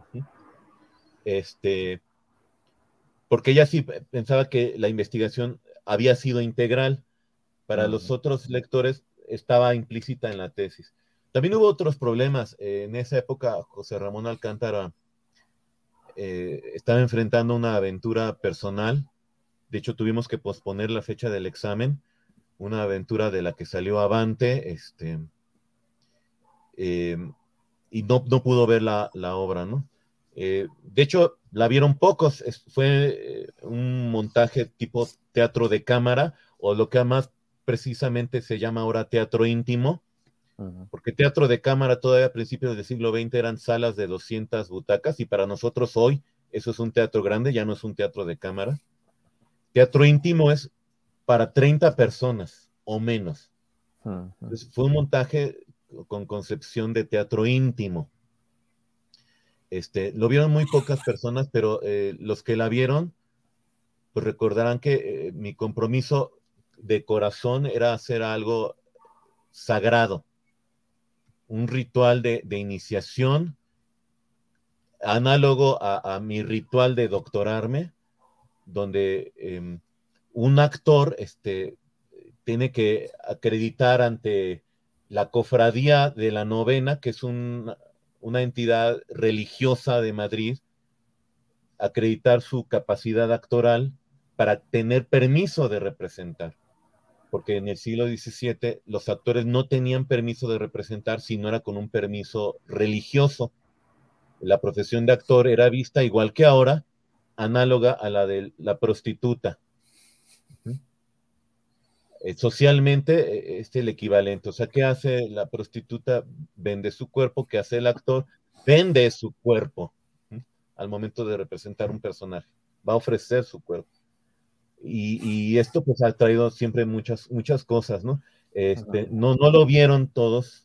Este, porque ella sí pensaba que la investigación había sido integral. Para uh-huh. Los otros lectores estaba implícita en la tesis. También hubo otros problemas. Eh, en esa época, José Ramón Alcántara eh, estaba enfrentando una aventura personal. De hecho, tuvimos que posponer la fecha del examen. Una aventura de la que salió avante, este, eh, y no, no pudo ver la, la obra, ¿no? Eh, de hecho, la vieron pocos. Es, fue eh, un montaje tipo teatro de cámara, o lo que más precisamente se llama ahora teatro íntimo, uh-huh, porque teatro de cámara todavía a principios del siglo veinte eran salas de doscientas butacas, y para nosotros hoy eso es un teatro grande, ya no es un teatro de cámara. Teatro íntimo es para treinta personas o menos. Uh-huh. Entonces, fue un montaje con concepción de teatro íntimo. Este, lo vieron muy pocas personas, pero eh, los que la vieron, pues recordarán que eh, mi compromiso de corazón era hacer algo sagrado, un ritual de, de iniciación, análogo a, a, mi ritual de doctorarme, donde eh, un actor este, tiene que acreditar ante la cofradía de la novena, que es un, una entidad religiosa de Madrid, acreditar su capacidad actoral para tener permiso de representar. Porque en el siglo diecisiete los actores no tenían permiso de representar si no era con un permiso religioso. La profesión de actor era vista igual que ahora, análoga a la de la prostituta. ¿Mm? Eh, socialmente es el equivalente. O sea, ¿qué hace la prostituta? Vende su cuerpo. ¿Qué hace el actor? Vende su cuerpo. ¿Mm? Al momento de representar un personaje. Va a ofrecer su cuerpo. Y, y esto pues ha traído siempre muchas, muchas cosas, ¿no? Este, no, no lo vieron todos,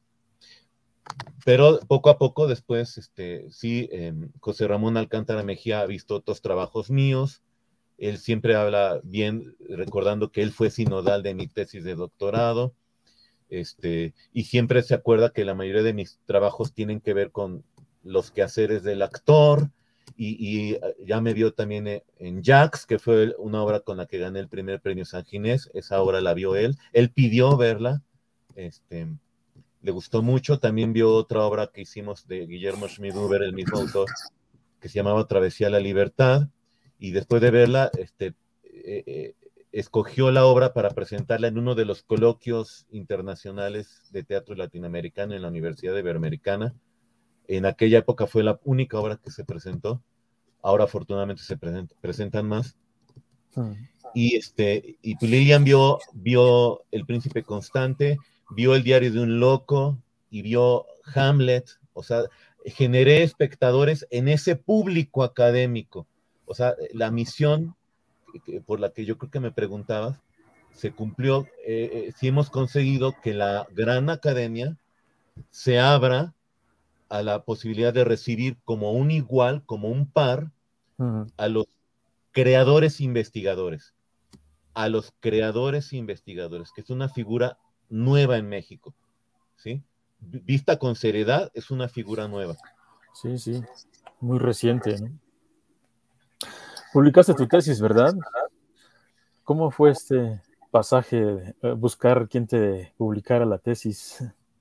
pero poco a poco después, este, sí, eh, José Ramón Alcántara Mejía ha visto otros trabajos míos. Él siempre habla bien, recordando que él fue sinodal de mi tesis de doctorado, este, y siempre se acuerda que la mayoría de mis trabajos tienen que ver con los quehaceres del actor. Y, y ya me vio también en Jax, que fue una obra con la que gané el primer premio San Ginés. Esa obra la vio él. Él pidió verla. Este, le gustó mucho. También vio otra obra que hicimos de Guillermo Schmidhuber, el mismo autor, que se llamaba Travesía a la Libertad. Y después de verla, este, eh, eh, escogió la obra para presentarla en uno de los coloquios internacionales de teatro latinoamericano en la Universidad Iberoamericana. En aquella época fue la única obra que se presentó. Ahora afortunadamente se present, presentan más. Hmm. Y, este, y Lilian vio, vio El Príncipe Constante, vio El Diario de un Loco y vio Hamlet. O sea, generé espectadores en ese público académico. O sea, la misión por la que yo creo que me preguntabas, se cumplió, eh, eh, sí hemos conseguido que la gran academia se abra a la posibilidad de recibir como un igual, como un par, Ujú. a los creadores investigadores, a los creadores investigadores, que es una figura nueva en México, ¿sí? Vista con seriedad, es una figura nueva. Sí, sí, muy reciente, ¿no? Publicaste tu tesis, ¿verdad? ¿Cómo fue este pasaje, eh, buscar quién te publicara la tesis?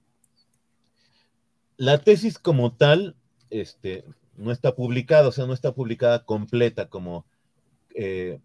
La tesis como tal, este, no está publicada, o sea, no está publicada completa como eh,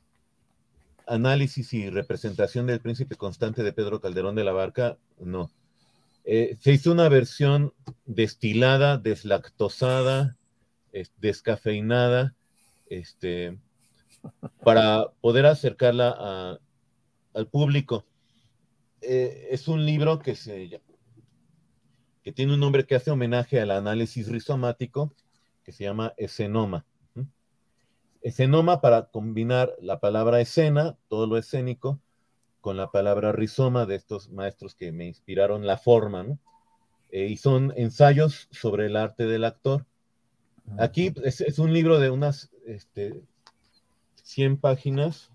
análisis y representación del príncipe constante de Pedro Calderón de la Barca, no. Eh, se hizo una versión destilada, deslactosada, eh, descafeinada, este, para poder acercarla a, al público. Eh, es un libro que, se, que tiene un nombre que hace homenaje al análisis rizomático, que se llama escenoma. ¿Mm? Escenoma para combinar la palabra escena, todo lo escénico, con la palabra rizoma de estos maestros que me inspiraron la forma, ¿no? Eh, y son ensayos sobre el arte del actor. Aquí es, es un libro de unas este, cien páginas,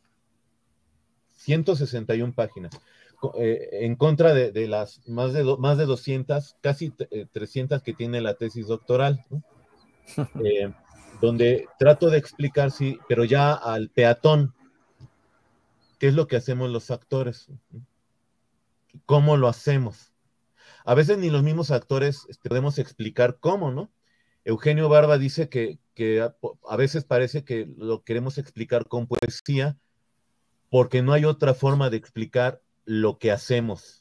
ciento sesenta y una páginas, eh, en contra de, de las más de, do, más de doscientas, casi eh, trescientas que tiene la tesis doctoral, ¿no? eh, donde trato de explicar, sí, pero ya al peatón, qué es lo que hacemos los actores, cómo lo hacemos. A veces ni los mismos actores este, podemos explicar cómo, ¿no? Eugenio Barba dice que, que a, a veces parece que lo queremos explicar con poesía porque no hay otra forma de explicar lo que hacemos,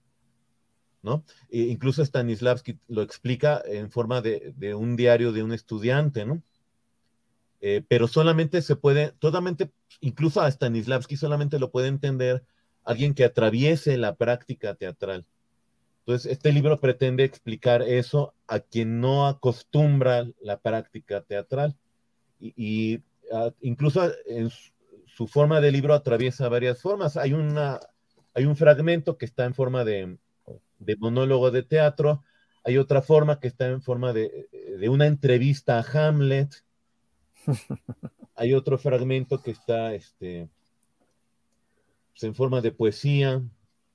¿no? E incluso Stanislavski lo explica en forma de, de un diario de un estudiante, ¿no? Eh, pero solamente se puede, totalmente, incluso a Stanislavski solamente lo puede entender alguien que atraviese la práctica teatral. Entonces, este libro pretende explicar eso a quien no acostumbra la práctica teatral. Y, y uh, incluso en su, su forma de libro atraviesa varias formas. Hay, una, hay un fragmento que está en forma de, de monólogo de teatro, hay otra forma que está en forma de, de una entrevista a Hamlet, hay otro fragmento que está este, en forma de poesía,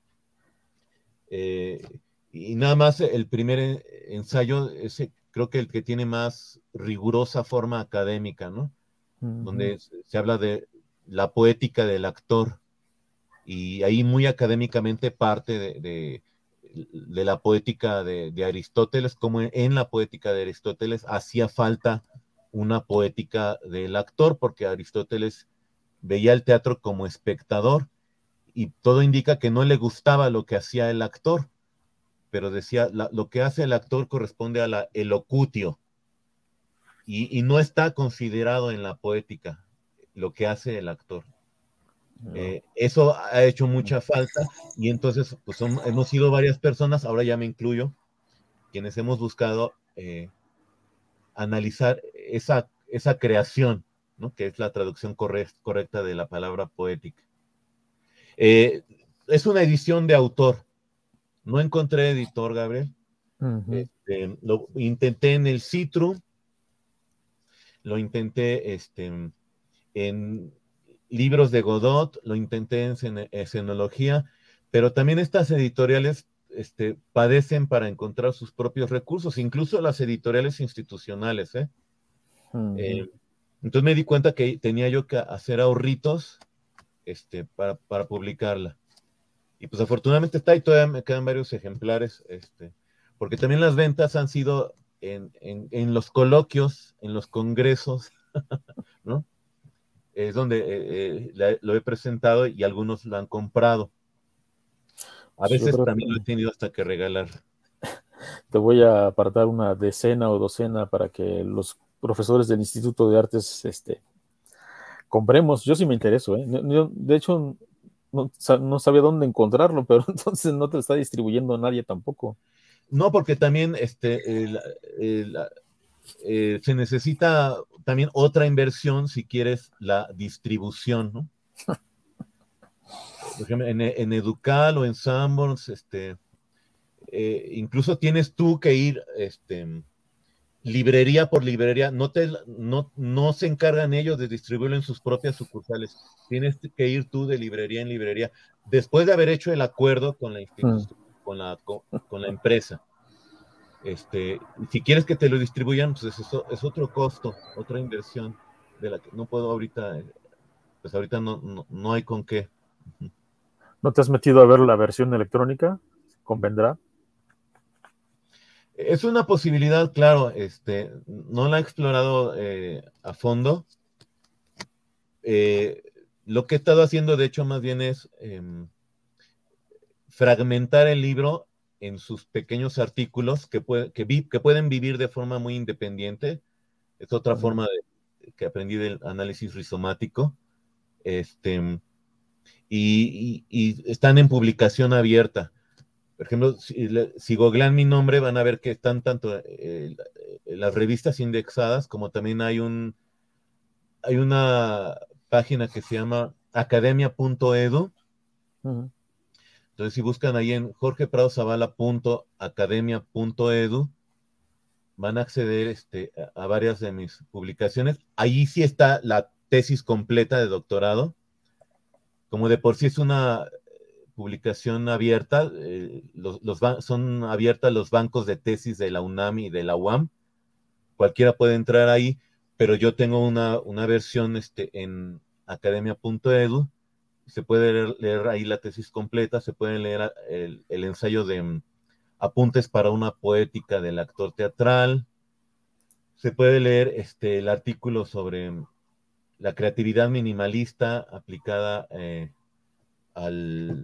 eh, y nada más el primer ensayo, ese creo que el que tiene más rigurosa forma académica, ¿no? Uh-huh. Donde se habla de la poética del actor, y ahí muy académicamente parte de, de, de la poética de, de Aristóteles, como en la poética de Aristóteles hacía falta una poética del actor, porque Aristóteles veía el teatro como espectador, y todo indica que no le gustaba lo que hacía el actor, pero decía, la, lo que hace el actor corresponde a la elocutio, y, y no está considerado en la poética lo que hace el actor. No. Eh, eso ha hecho mucha falta, y entonces pues son, hemos sido varias personas, ahora ya me incluyo, quienes hemos buscado eh, analizar esa, esa creación, ¿no? Que es la traducción corre correcta de la palabra poética. Eh, es una edición de autor. No encontré editor, Gabriel. Uh-huh. Este, lo intenté en el Citru, lo intenté este, en libros de Godot, lo intenté en escenología, pero también estas editoriales este, padecen para encontrar sus propios recursos, incluso las editoriales institucionales. ¿eh? Uh-huh. Eh, entonces me di cuenta que tenía yo que hacer ahorritos este, para, para publicarla. Y pues afortunadamente está, y todavía me quedan varios ejemplares, este, porque también las ventas han sido en, en, en los coloquios, en los congresos, ¿no? Es donde eh, eh, la, lo he presentado y algunos lo han comprado. A veces sí, también que... lo he tenido hasta que regalar. Te voy a apartar una decena o docena para que los profesores del Instituto de Artes este, compremos. Yo sí me intereso, ¿eh? Yo, de hecho, no, no sabía dónde encontrarlo, pero entonces no te está distribuyendo nadie tampoco. No, porque también este, el, el, eh, se necesita también otra inversión si quieres la distribución, ¿no? Por ejemplo, en, en Educal o en Sanborns, este, eh, incluso tienes tú que ir, este, librería por librería, no, te, no, no se encargan ellos de distribuirlo en sus propias sucursales, tienes que ir tú de librería en librería, después de haber hecho el acuerdo con la institución, mm. con, la, con, con la empresa. Este, si quieres que te lo distribuyan, pues eso es otro costo, otra inversión de la que no puedo ahorita, pues ahorita no, no, no hay con qué. ¿No te has metido a ver la versión electrónica? ¿Convendrá? Es una posibilidad, claro, este, no la he explorado eh, a fondo. Eh, lo que he estado haciendo, de hecho, más bien es eh, fragmentar el libro en sus pequeños artículos que, puede, que, vi, que pueden vivir de forma muy independiente. Es otra uh-huh. forma de, que aprendí del análisis rizomático. Este, y, y, y están en publicación abierta. Por ejemplo, si, si googlean mi nombre, van a ver que están tanto eh, las revistas indexadas, como también hay un hay una página que se llama academia punto edu. Uh-huh. Entonces, si buscan ahí en jorge prado zavala punto academia punto edu, van a acceder este, a, a varias de mis publicaciones. Ahí sí está la tesis completa de doctorado. Como de por sí es una publicación abierta, eh, los, los son abiertas los bancos de tesis de la UNAM y de la U A M. Cualquiera puede entrar ahí, pero yo tengo una, una versión este, en academia punto edu. Se puede leer, leer ahí la tesis completa, se puede leer el, el ensayo de um, apuntes para una poética del actor teatral, se puede leer este, el artículo sobre um, la creatividad minimalista aplicada eh, al,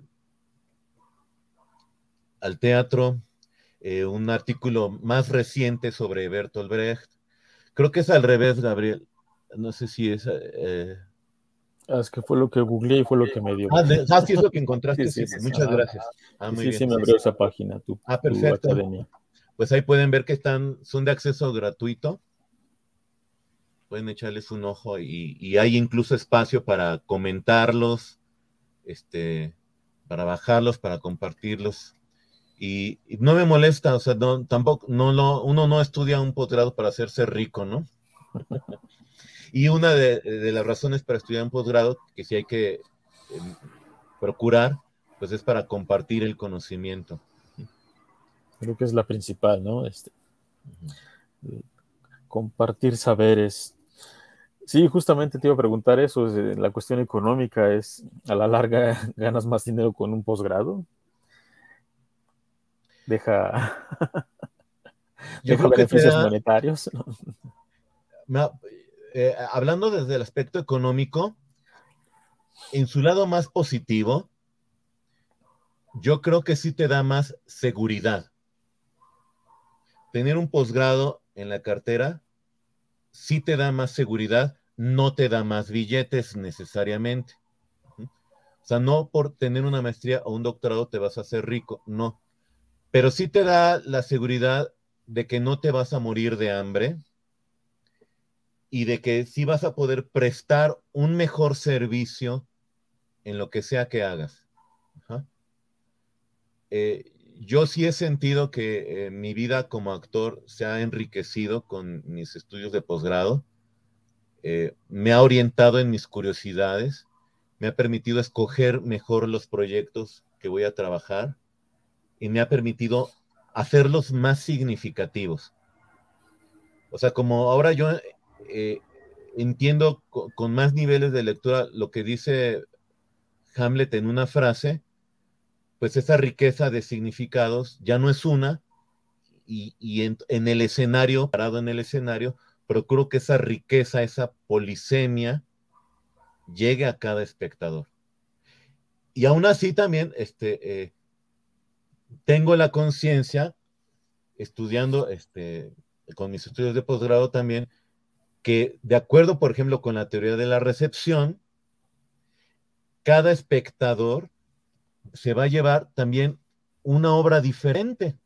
al teatro, eh, un artículo más reciente sobre Bertolt Brecht. Creo que es al revés, Gabriel. No sé si es... Eh, Es que fue lo que googleé y fue lo que me dio. Ah, de, ah sí, es lo que encontraste. Sí, sí, sí, muchas ah, gracias. Ah, sí, muy sí, bien. sí, me abrió esa página, tu, ah, perfecto. tu academia. Pues ahí pueden ver que están, son de acceso gratuito. Pueden echarles un ojo y, y hay incluso espacio para comentarlos, este, para bajarlos, para compartirlos. Y, y no me molesta, o sea, no, tampoco, no lo, uno no estudia un posgrado para hacerse rico, ¿no? Y una de, de las razones para estudiar un posgrado, que sí hay que eh, procurar, pues es para compartir el conocimiento. Creo que es la principal, ¿no? Este, uh-huh. Compartir saberes. Sí, justamente te iba a preguntar eso, la cuestión económica es, a la larga, ¿ganas más dinero con un posgrado? Deja, Yo deja beneficios da, monetarios. me, eh, hablando desde el aspecto económico, en su lado más positivo, yo creo que sí te da más seguridad. Tener un posgrado en la cartera sí te da más seguridad, no te da más billetes necesariamente. O sea, no por tener una maestría o un doctorado te vas a hacer rico, no. Pero sí te da la seguridad de que no te vas a morir de hambre y de que sí vas a poder prestar un mejor servicio en lo que sea que hagas. Ajá. Eh, yo sí he sentido que eh, mi vida como actor se ha enriquecido con mis estudios de posgrado. Eh, me ha orientado en mis curiosidades, me ha permitido escoger mejor los proyectos que voy a trabajar y me ha permitido hacerlos más significativos. O sea, como ahora yo eh, entiendo con, con más niveles de lectura lo que dice Hamlet en una frase, pues esa riqueza de significados ya no es una, y, y en, en el escenario, parado en el escenario, procuro que esa riqueza, esa polisemia, llegue a cada espectador. Y aún así también este, eh, tengo la conciencia, estudiando este, con mis estudios de posgrado también, que de acuerdo, por ejemplo, con la teoría de la recepción, cada espectador se va a llevar también una obra diferente.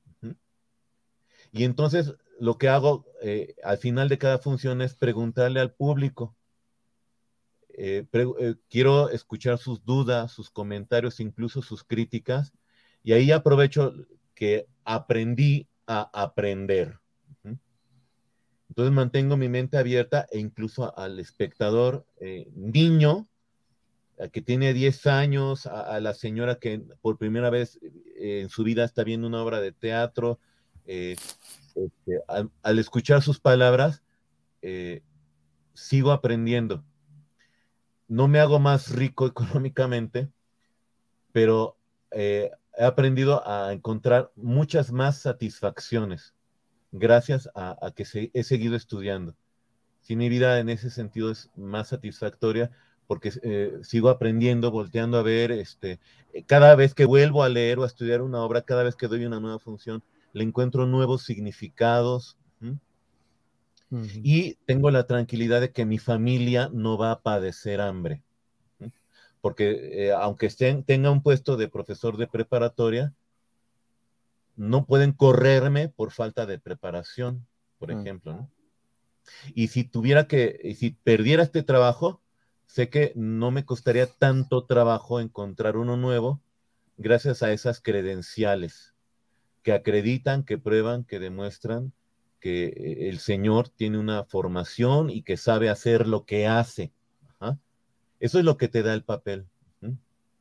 Y entonces lo que hago eh, al final de cada función es preguntarle al público, eh, eh, quiero escuchar sus dudas, sus comentarios, incluso sus críticas, y ahí aprovecho que aprendí a aprender. ¿Mm? Entonces mantengo mi mente abierta e incluso al espectador eh, niño, a que tiene diez años, a, a, la señora que por primera vez eh, en su vida está viendo una obra de teatro, eh, este, al, al, escuchar sus palabras, eh, sigo aprendiendo. No me hago más rico económicamente, pero eh, he aprendido a encontrar muchas más satisfacciones gracias a, a que se, he seguido estudiando. Sí, mi vida en ese sentido es más satisfactoria porque eh, sigo aprendiendo, volteando a ver, este, cada vez que vuelvo a leer o a estudiar una obra, cada vez que doy una nueva función, le encuentro nuevos significados. ¿Mm? Uh-huh. Y tengo la tranquilidad de que mi familia no va a padecer hambre. ¿Mm? Porque eh, aunque estén, tenga un puesto de profesor de preparatoria, no pueden correrme por falta de preparación, por uh-huh. ejemplo, ¿no? Y si tuviera que, y si perdiera este trabajo, sé que no me costaría tanto trabajo encontrar uno nuevo gracias a esas credenciales que acreditan, que prueban, que demuestran que el señor tiene una formación y que sabe hacer lo que hace. Ajá. Eso es lo que te da el papel. ¿Mm?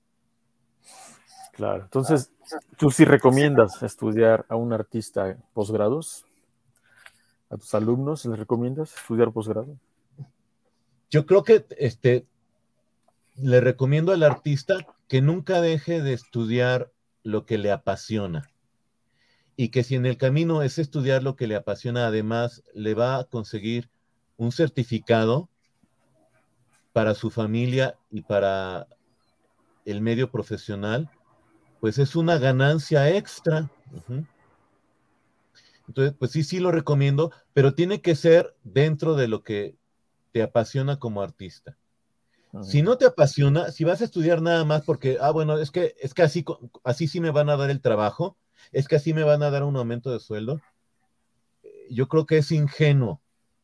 Claro. Entonces, ¿tú sí recomiendas estudiar a un artista posgrados? ¿A tus alumnos les recomiendas estudiar posgrado? Yo creo que este, le recomiendo al artista que nunca deje de estudiar lo que le apasiona. Y que si en el camino es estudiar lo que le apasiona, además le va a conseguir un certificado para su familia y para el medio profesional, pues es una ganancia extra. Uh-huh. Entonces, pues sí, sí lo recomiendo, pero tiene que ser dentro de lo que te apasiona como artista. Uh-huh. Si no te apasiona, si vas a estudiar nada más porque, ah, bueno, es que, es que así, así sí me van a dar el trabajo, es que así me van a dar un aumento de sueldo, yo creo que es ingenuo.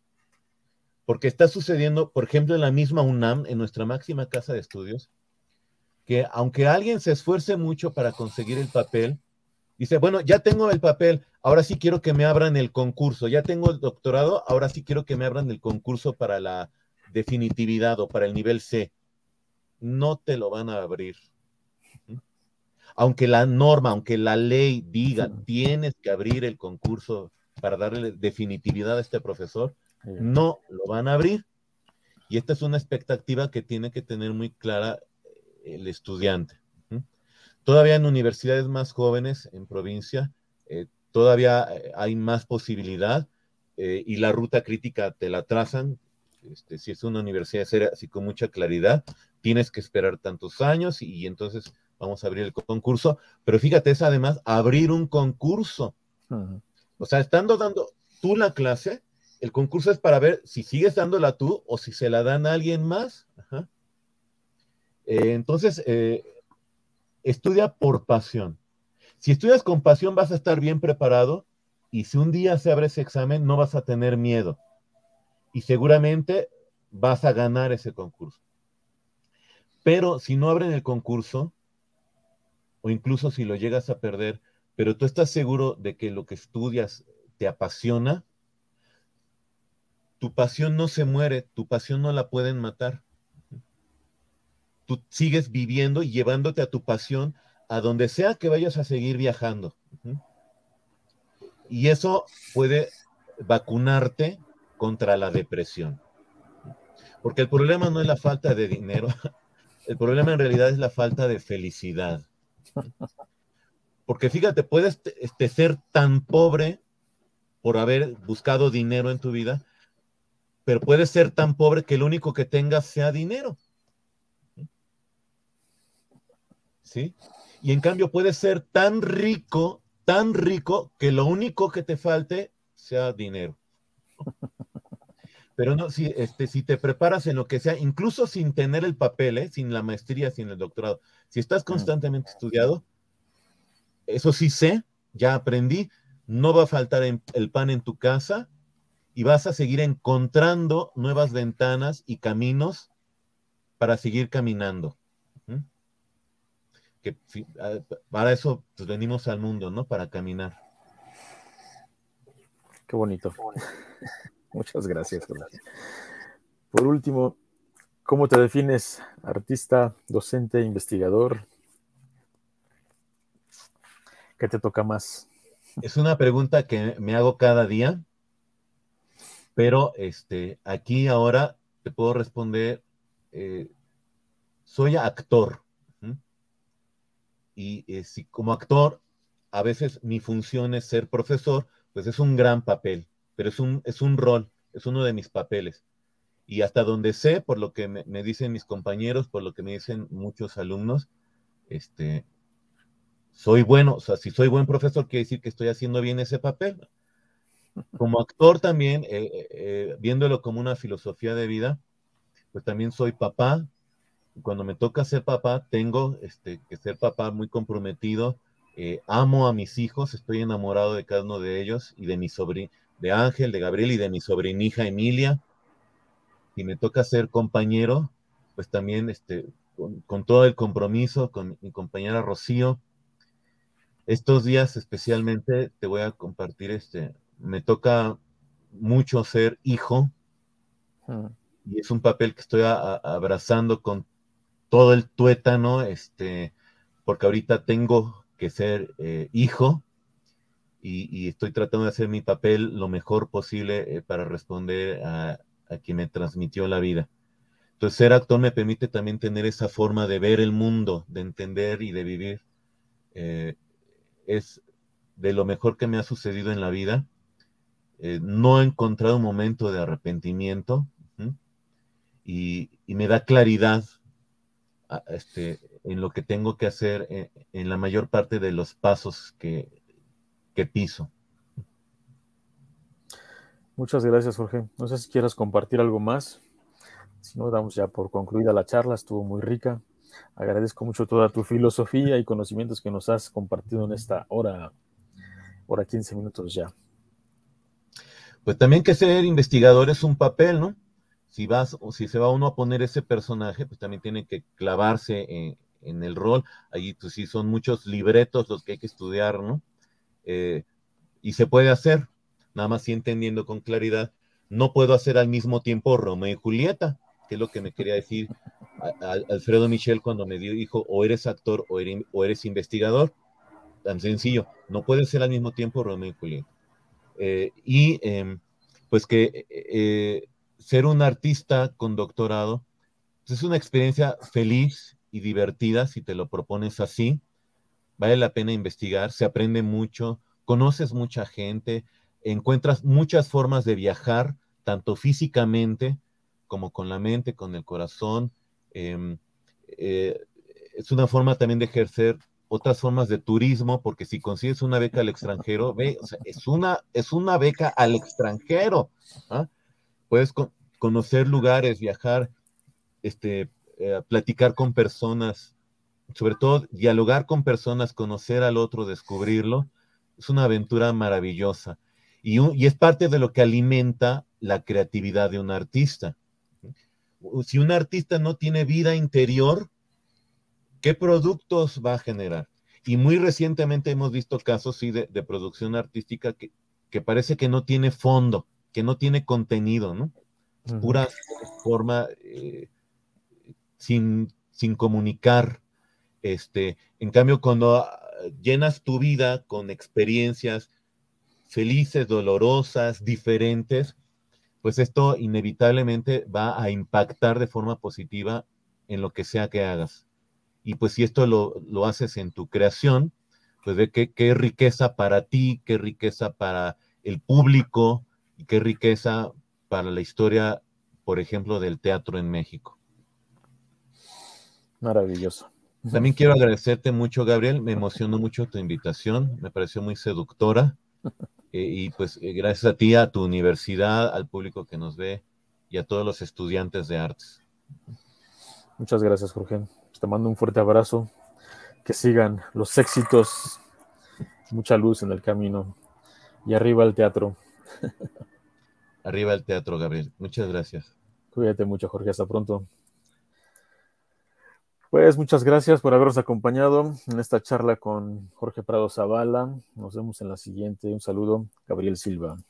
Porque está sucediendo, por ejemplo, en la misma UNAM, en nuestra máxima casa de estudios, que aunque alguien se esfuerce mucho para conseguir el papel, dice, bueno, ya tengo el papel, ahora sí quiero que me abran el concurso, ya tengo el doctorado, ahora sí quiero que me abran el concurso para la definitividad o para el nivel C. No te lo van a abrir. Aunque la norma, aunque la ley diga, tienes que abrir el concurso para darle definitividad a este profesor, no lo van a abrir. Y esta es una expectativa que tiene que tener muy clara el estudiante. Todavía en universidades más jóvenes, en provincia, eh, todavía hay más posibilidad eh, y la ruta crítica te la trazan. Este, si es una universidad seria, así con mucha claridad, tienes que esperar tantos años y, y entonces vamos a abrir el concurso. Pero fíjate, es además abrir un concurso. Uh-huh. O sea, estando dando tú la clase, el concurso es para ver si sigues dándola tú o si se la dan a alguien más. Ajá. Eh, entonces, eh, estudia por pasión. Si estudias con pasión vas a estar bien preparado y si un día se abre ese examen no vas a tener miedo y seguramente vas a ganar ese concurso. Pero si no abren el concurso o incluso si lo llegas a perder, pero tú estás seguro de que lo que estudias te apasiona, tu pasión no se muere, tu pasión no la pueden matar. Tú sigues viviendo y llevándote a tu pasión a donde sea que vayas a seguir viajando. Y eso puede vacunarte contra la depresión. Porque el problema no es la falta de dinero, el problema en realidad es la falta de felicidad. Porque fíjate, puedes este, ser tan pobre por haber buscado dinero en tu vida, pero puedes ser tan pobre que lo único que tengas sea dinero. ¿Sí? Y en cambio puedes ser tan rico, tan rico, que lo único que te falte sea dinero. Pero no, si, este, si te preparas en lo que sea, incluso sin tener el papel, ¿eh? Sin la maestría, sin el doctorado, si estás constantemente estudiado, eso sí sé, ya aprendí, no va a faltar en, el pan en tu casa y vas a seguir encontrando nuevas ventanas y caminos para seguir caminando. ¿Mm? Que para eso pues, venimos al mundo, ¿no? Para caminar. Qué bonito. Muchas gracias, Jorge. Por último, ¿cómo te defines? Artista, docente, investigador. ¿Qué te toca más? Es una pregunta que me hago cada día, pero este, aquí ahora te puedo responder, eh, soy actor. ¿Mm? Y eh, si como actor, a veces mi función es ser profesor, pues es un gran papel, pero es un, es un rol, es uno de mis papeles. Y hasta donde sé, por lo que me, me dicen mis compañeros, por lo que me dicen muchos alumnos, este, soy bueno, o sea, si soy buen profesor, quiere decir que estoy haciendo bien ese papel. Como actor también, eh, eh, eh, viéndolo como una filosofía de vida, pues también soy papá. Cuando me toca ser papá, tengo este, que ser papá muy comprometido. Eh, amo a mis hijos, estoy enamorado de cada uno de ellos y de mi sobrino, de Ángel, de Gabriel y de mi sobrinija Emilia. Y me toca ser compañero, pues también este, con, con todo el compromiso, con mi compañera Rocío. Estos días especialmente te voy a compartir, este, me toca mucho ser hijo Hmm. y es un papel que estoy a, a, abrazando con todo el tuétano, este, porque ahorita tengo que ser eh, hijo y, y, estoy tratando de hacer mi papel lo mejor posible eh, para responder a, a quien me transmitió la vida. Entonces, ser actor me permite también tener esa forma de ver el mundo, de entender y de vivir. Eh, es de lo mejor que me ha sucedido en la vida. Eh, no he encontrado un momento de arrepentimiento ¿sí? y, y me da claridad a, este, en lo que tengo que hacer en, en la mayor parte de los pasos que, que piso. Muchas gracias, Jorge. No sé si quieras compartir algo más. Si no, damos ya por concluida la charla. Estuvo muy rica. Agradezco mucho toda tu filosofía y conocimientos que nos has compartido en esta hora, hora quince minutos ya. Pues también que ser investigador es un papel, ¿no? Si vas o si se va uno a poner ese personaje, pues también tiene que clavarse en, en el rol. Allí pues sí son muchos libretos los que hay que estudiar, ¿no? Eh, y se puede hacer, nada más sí entendiendo con claridad. No puedo hacer al mismo tiempo Romeo y Julieta, que es lo que me quería decir a, a, Alfredo Michel cuando me dijo o eres actor o eres, o eres investigador. Tan sencillo, no puede ser al mismo tiempo Romeo y Julieta. Eh, y eh, pues que eh, ser un artista con doctorado pues es una experiencia feliz y divertida si te lo propones así. Vale la pena investigar, se aprende mucho, conoces mucha gente, encuentras muchas formas de viajar, tanto físicamente como con la mente, con el corazón. Eh, eh, es una forma también de ejercer otras formas de turismo, porque si consigues una beca al extranjero, ve, o sea, es, una, es una beca al extranjero. ¿Ah? Puedes co conocer lugares, viajar, este, eh, platicar con personas, sobre todo dialogar con personas, conocer al otro, descubrirlo, es una aventura maravillosa. Y, un, y es parte de lo que alimenta la creatividad de un artista. Si un artista no tiene vida interior, ¿qué productos va a generar? Y muy recientemente hemos visto casos sí, de, de producción artística que, que parece que no tiene fondo, que no tiene contenido, ¿no? Es Uh-huh. pura forma eh, sin, sin comunicar. Este, en cambio, cuando llenas tu vida con experiencias felices, dolorosas, diferentes, pues esto inevitablemente va a impactar de forma positiva en lo que sea que hagas. Y pues si esto lo, lo haces en tu creación, pues ve qué, qué riqueza para ti, qué riqueza para el público y qué riqueza para la historia, por ejemplo, del teatro en México. Maravilloso. También quiero agradecerte mucho, Gabriel. Me emocionó mucho tu invitación. Me pareció muy seductora. Eh, y pues eh, gracias a ti, a tu universidad, al público que nos ve y a todos los estudiantes de artes. Muchas gracias, Jorge. Pues te mando un fuerte abrazo. Que sigan los éxitos. Mucha luz en el camino. Y arriba el teatro. Arriba el teatro, Gabriel. Muchas gracias. Cuídate mucho, Jorge. Hasta pronto. Pues muchas gracias por habernos acompañado en esta charla con Jorge Prado Zavala. Nos vemos en la siguiente. Un saludo, Gabriel Silva.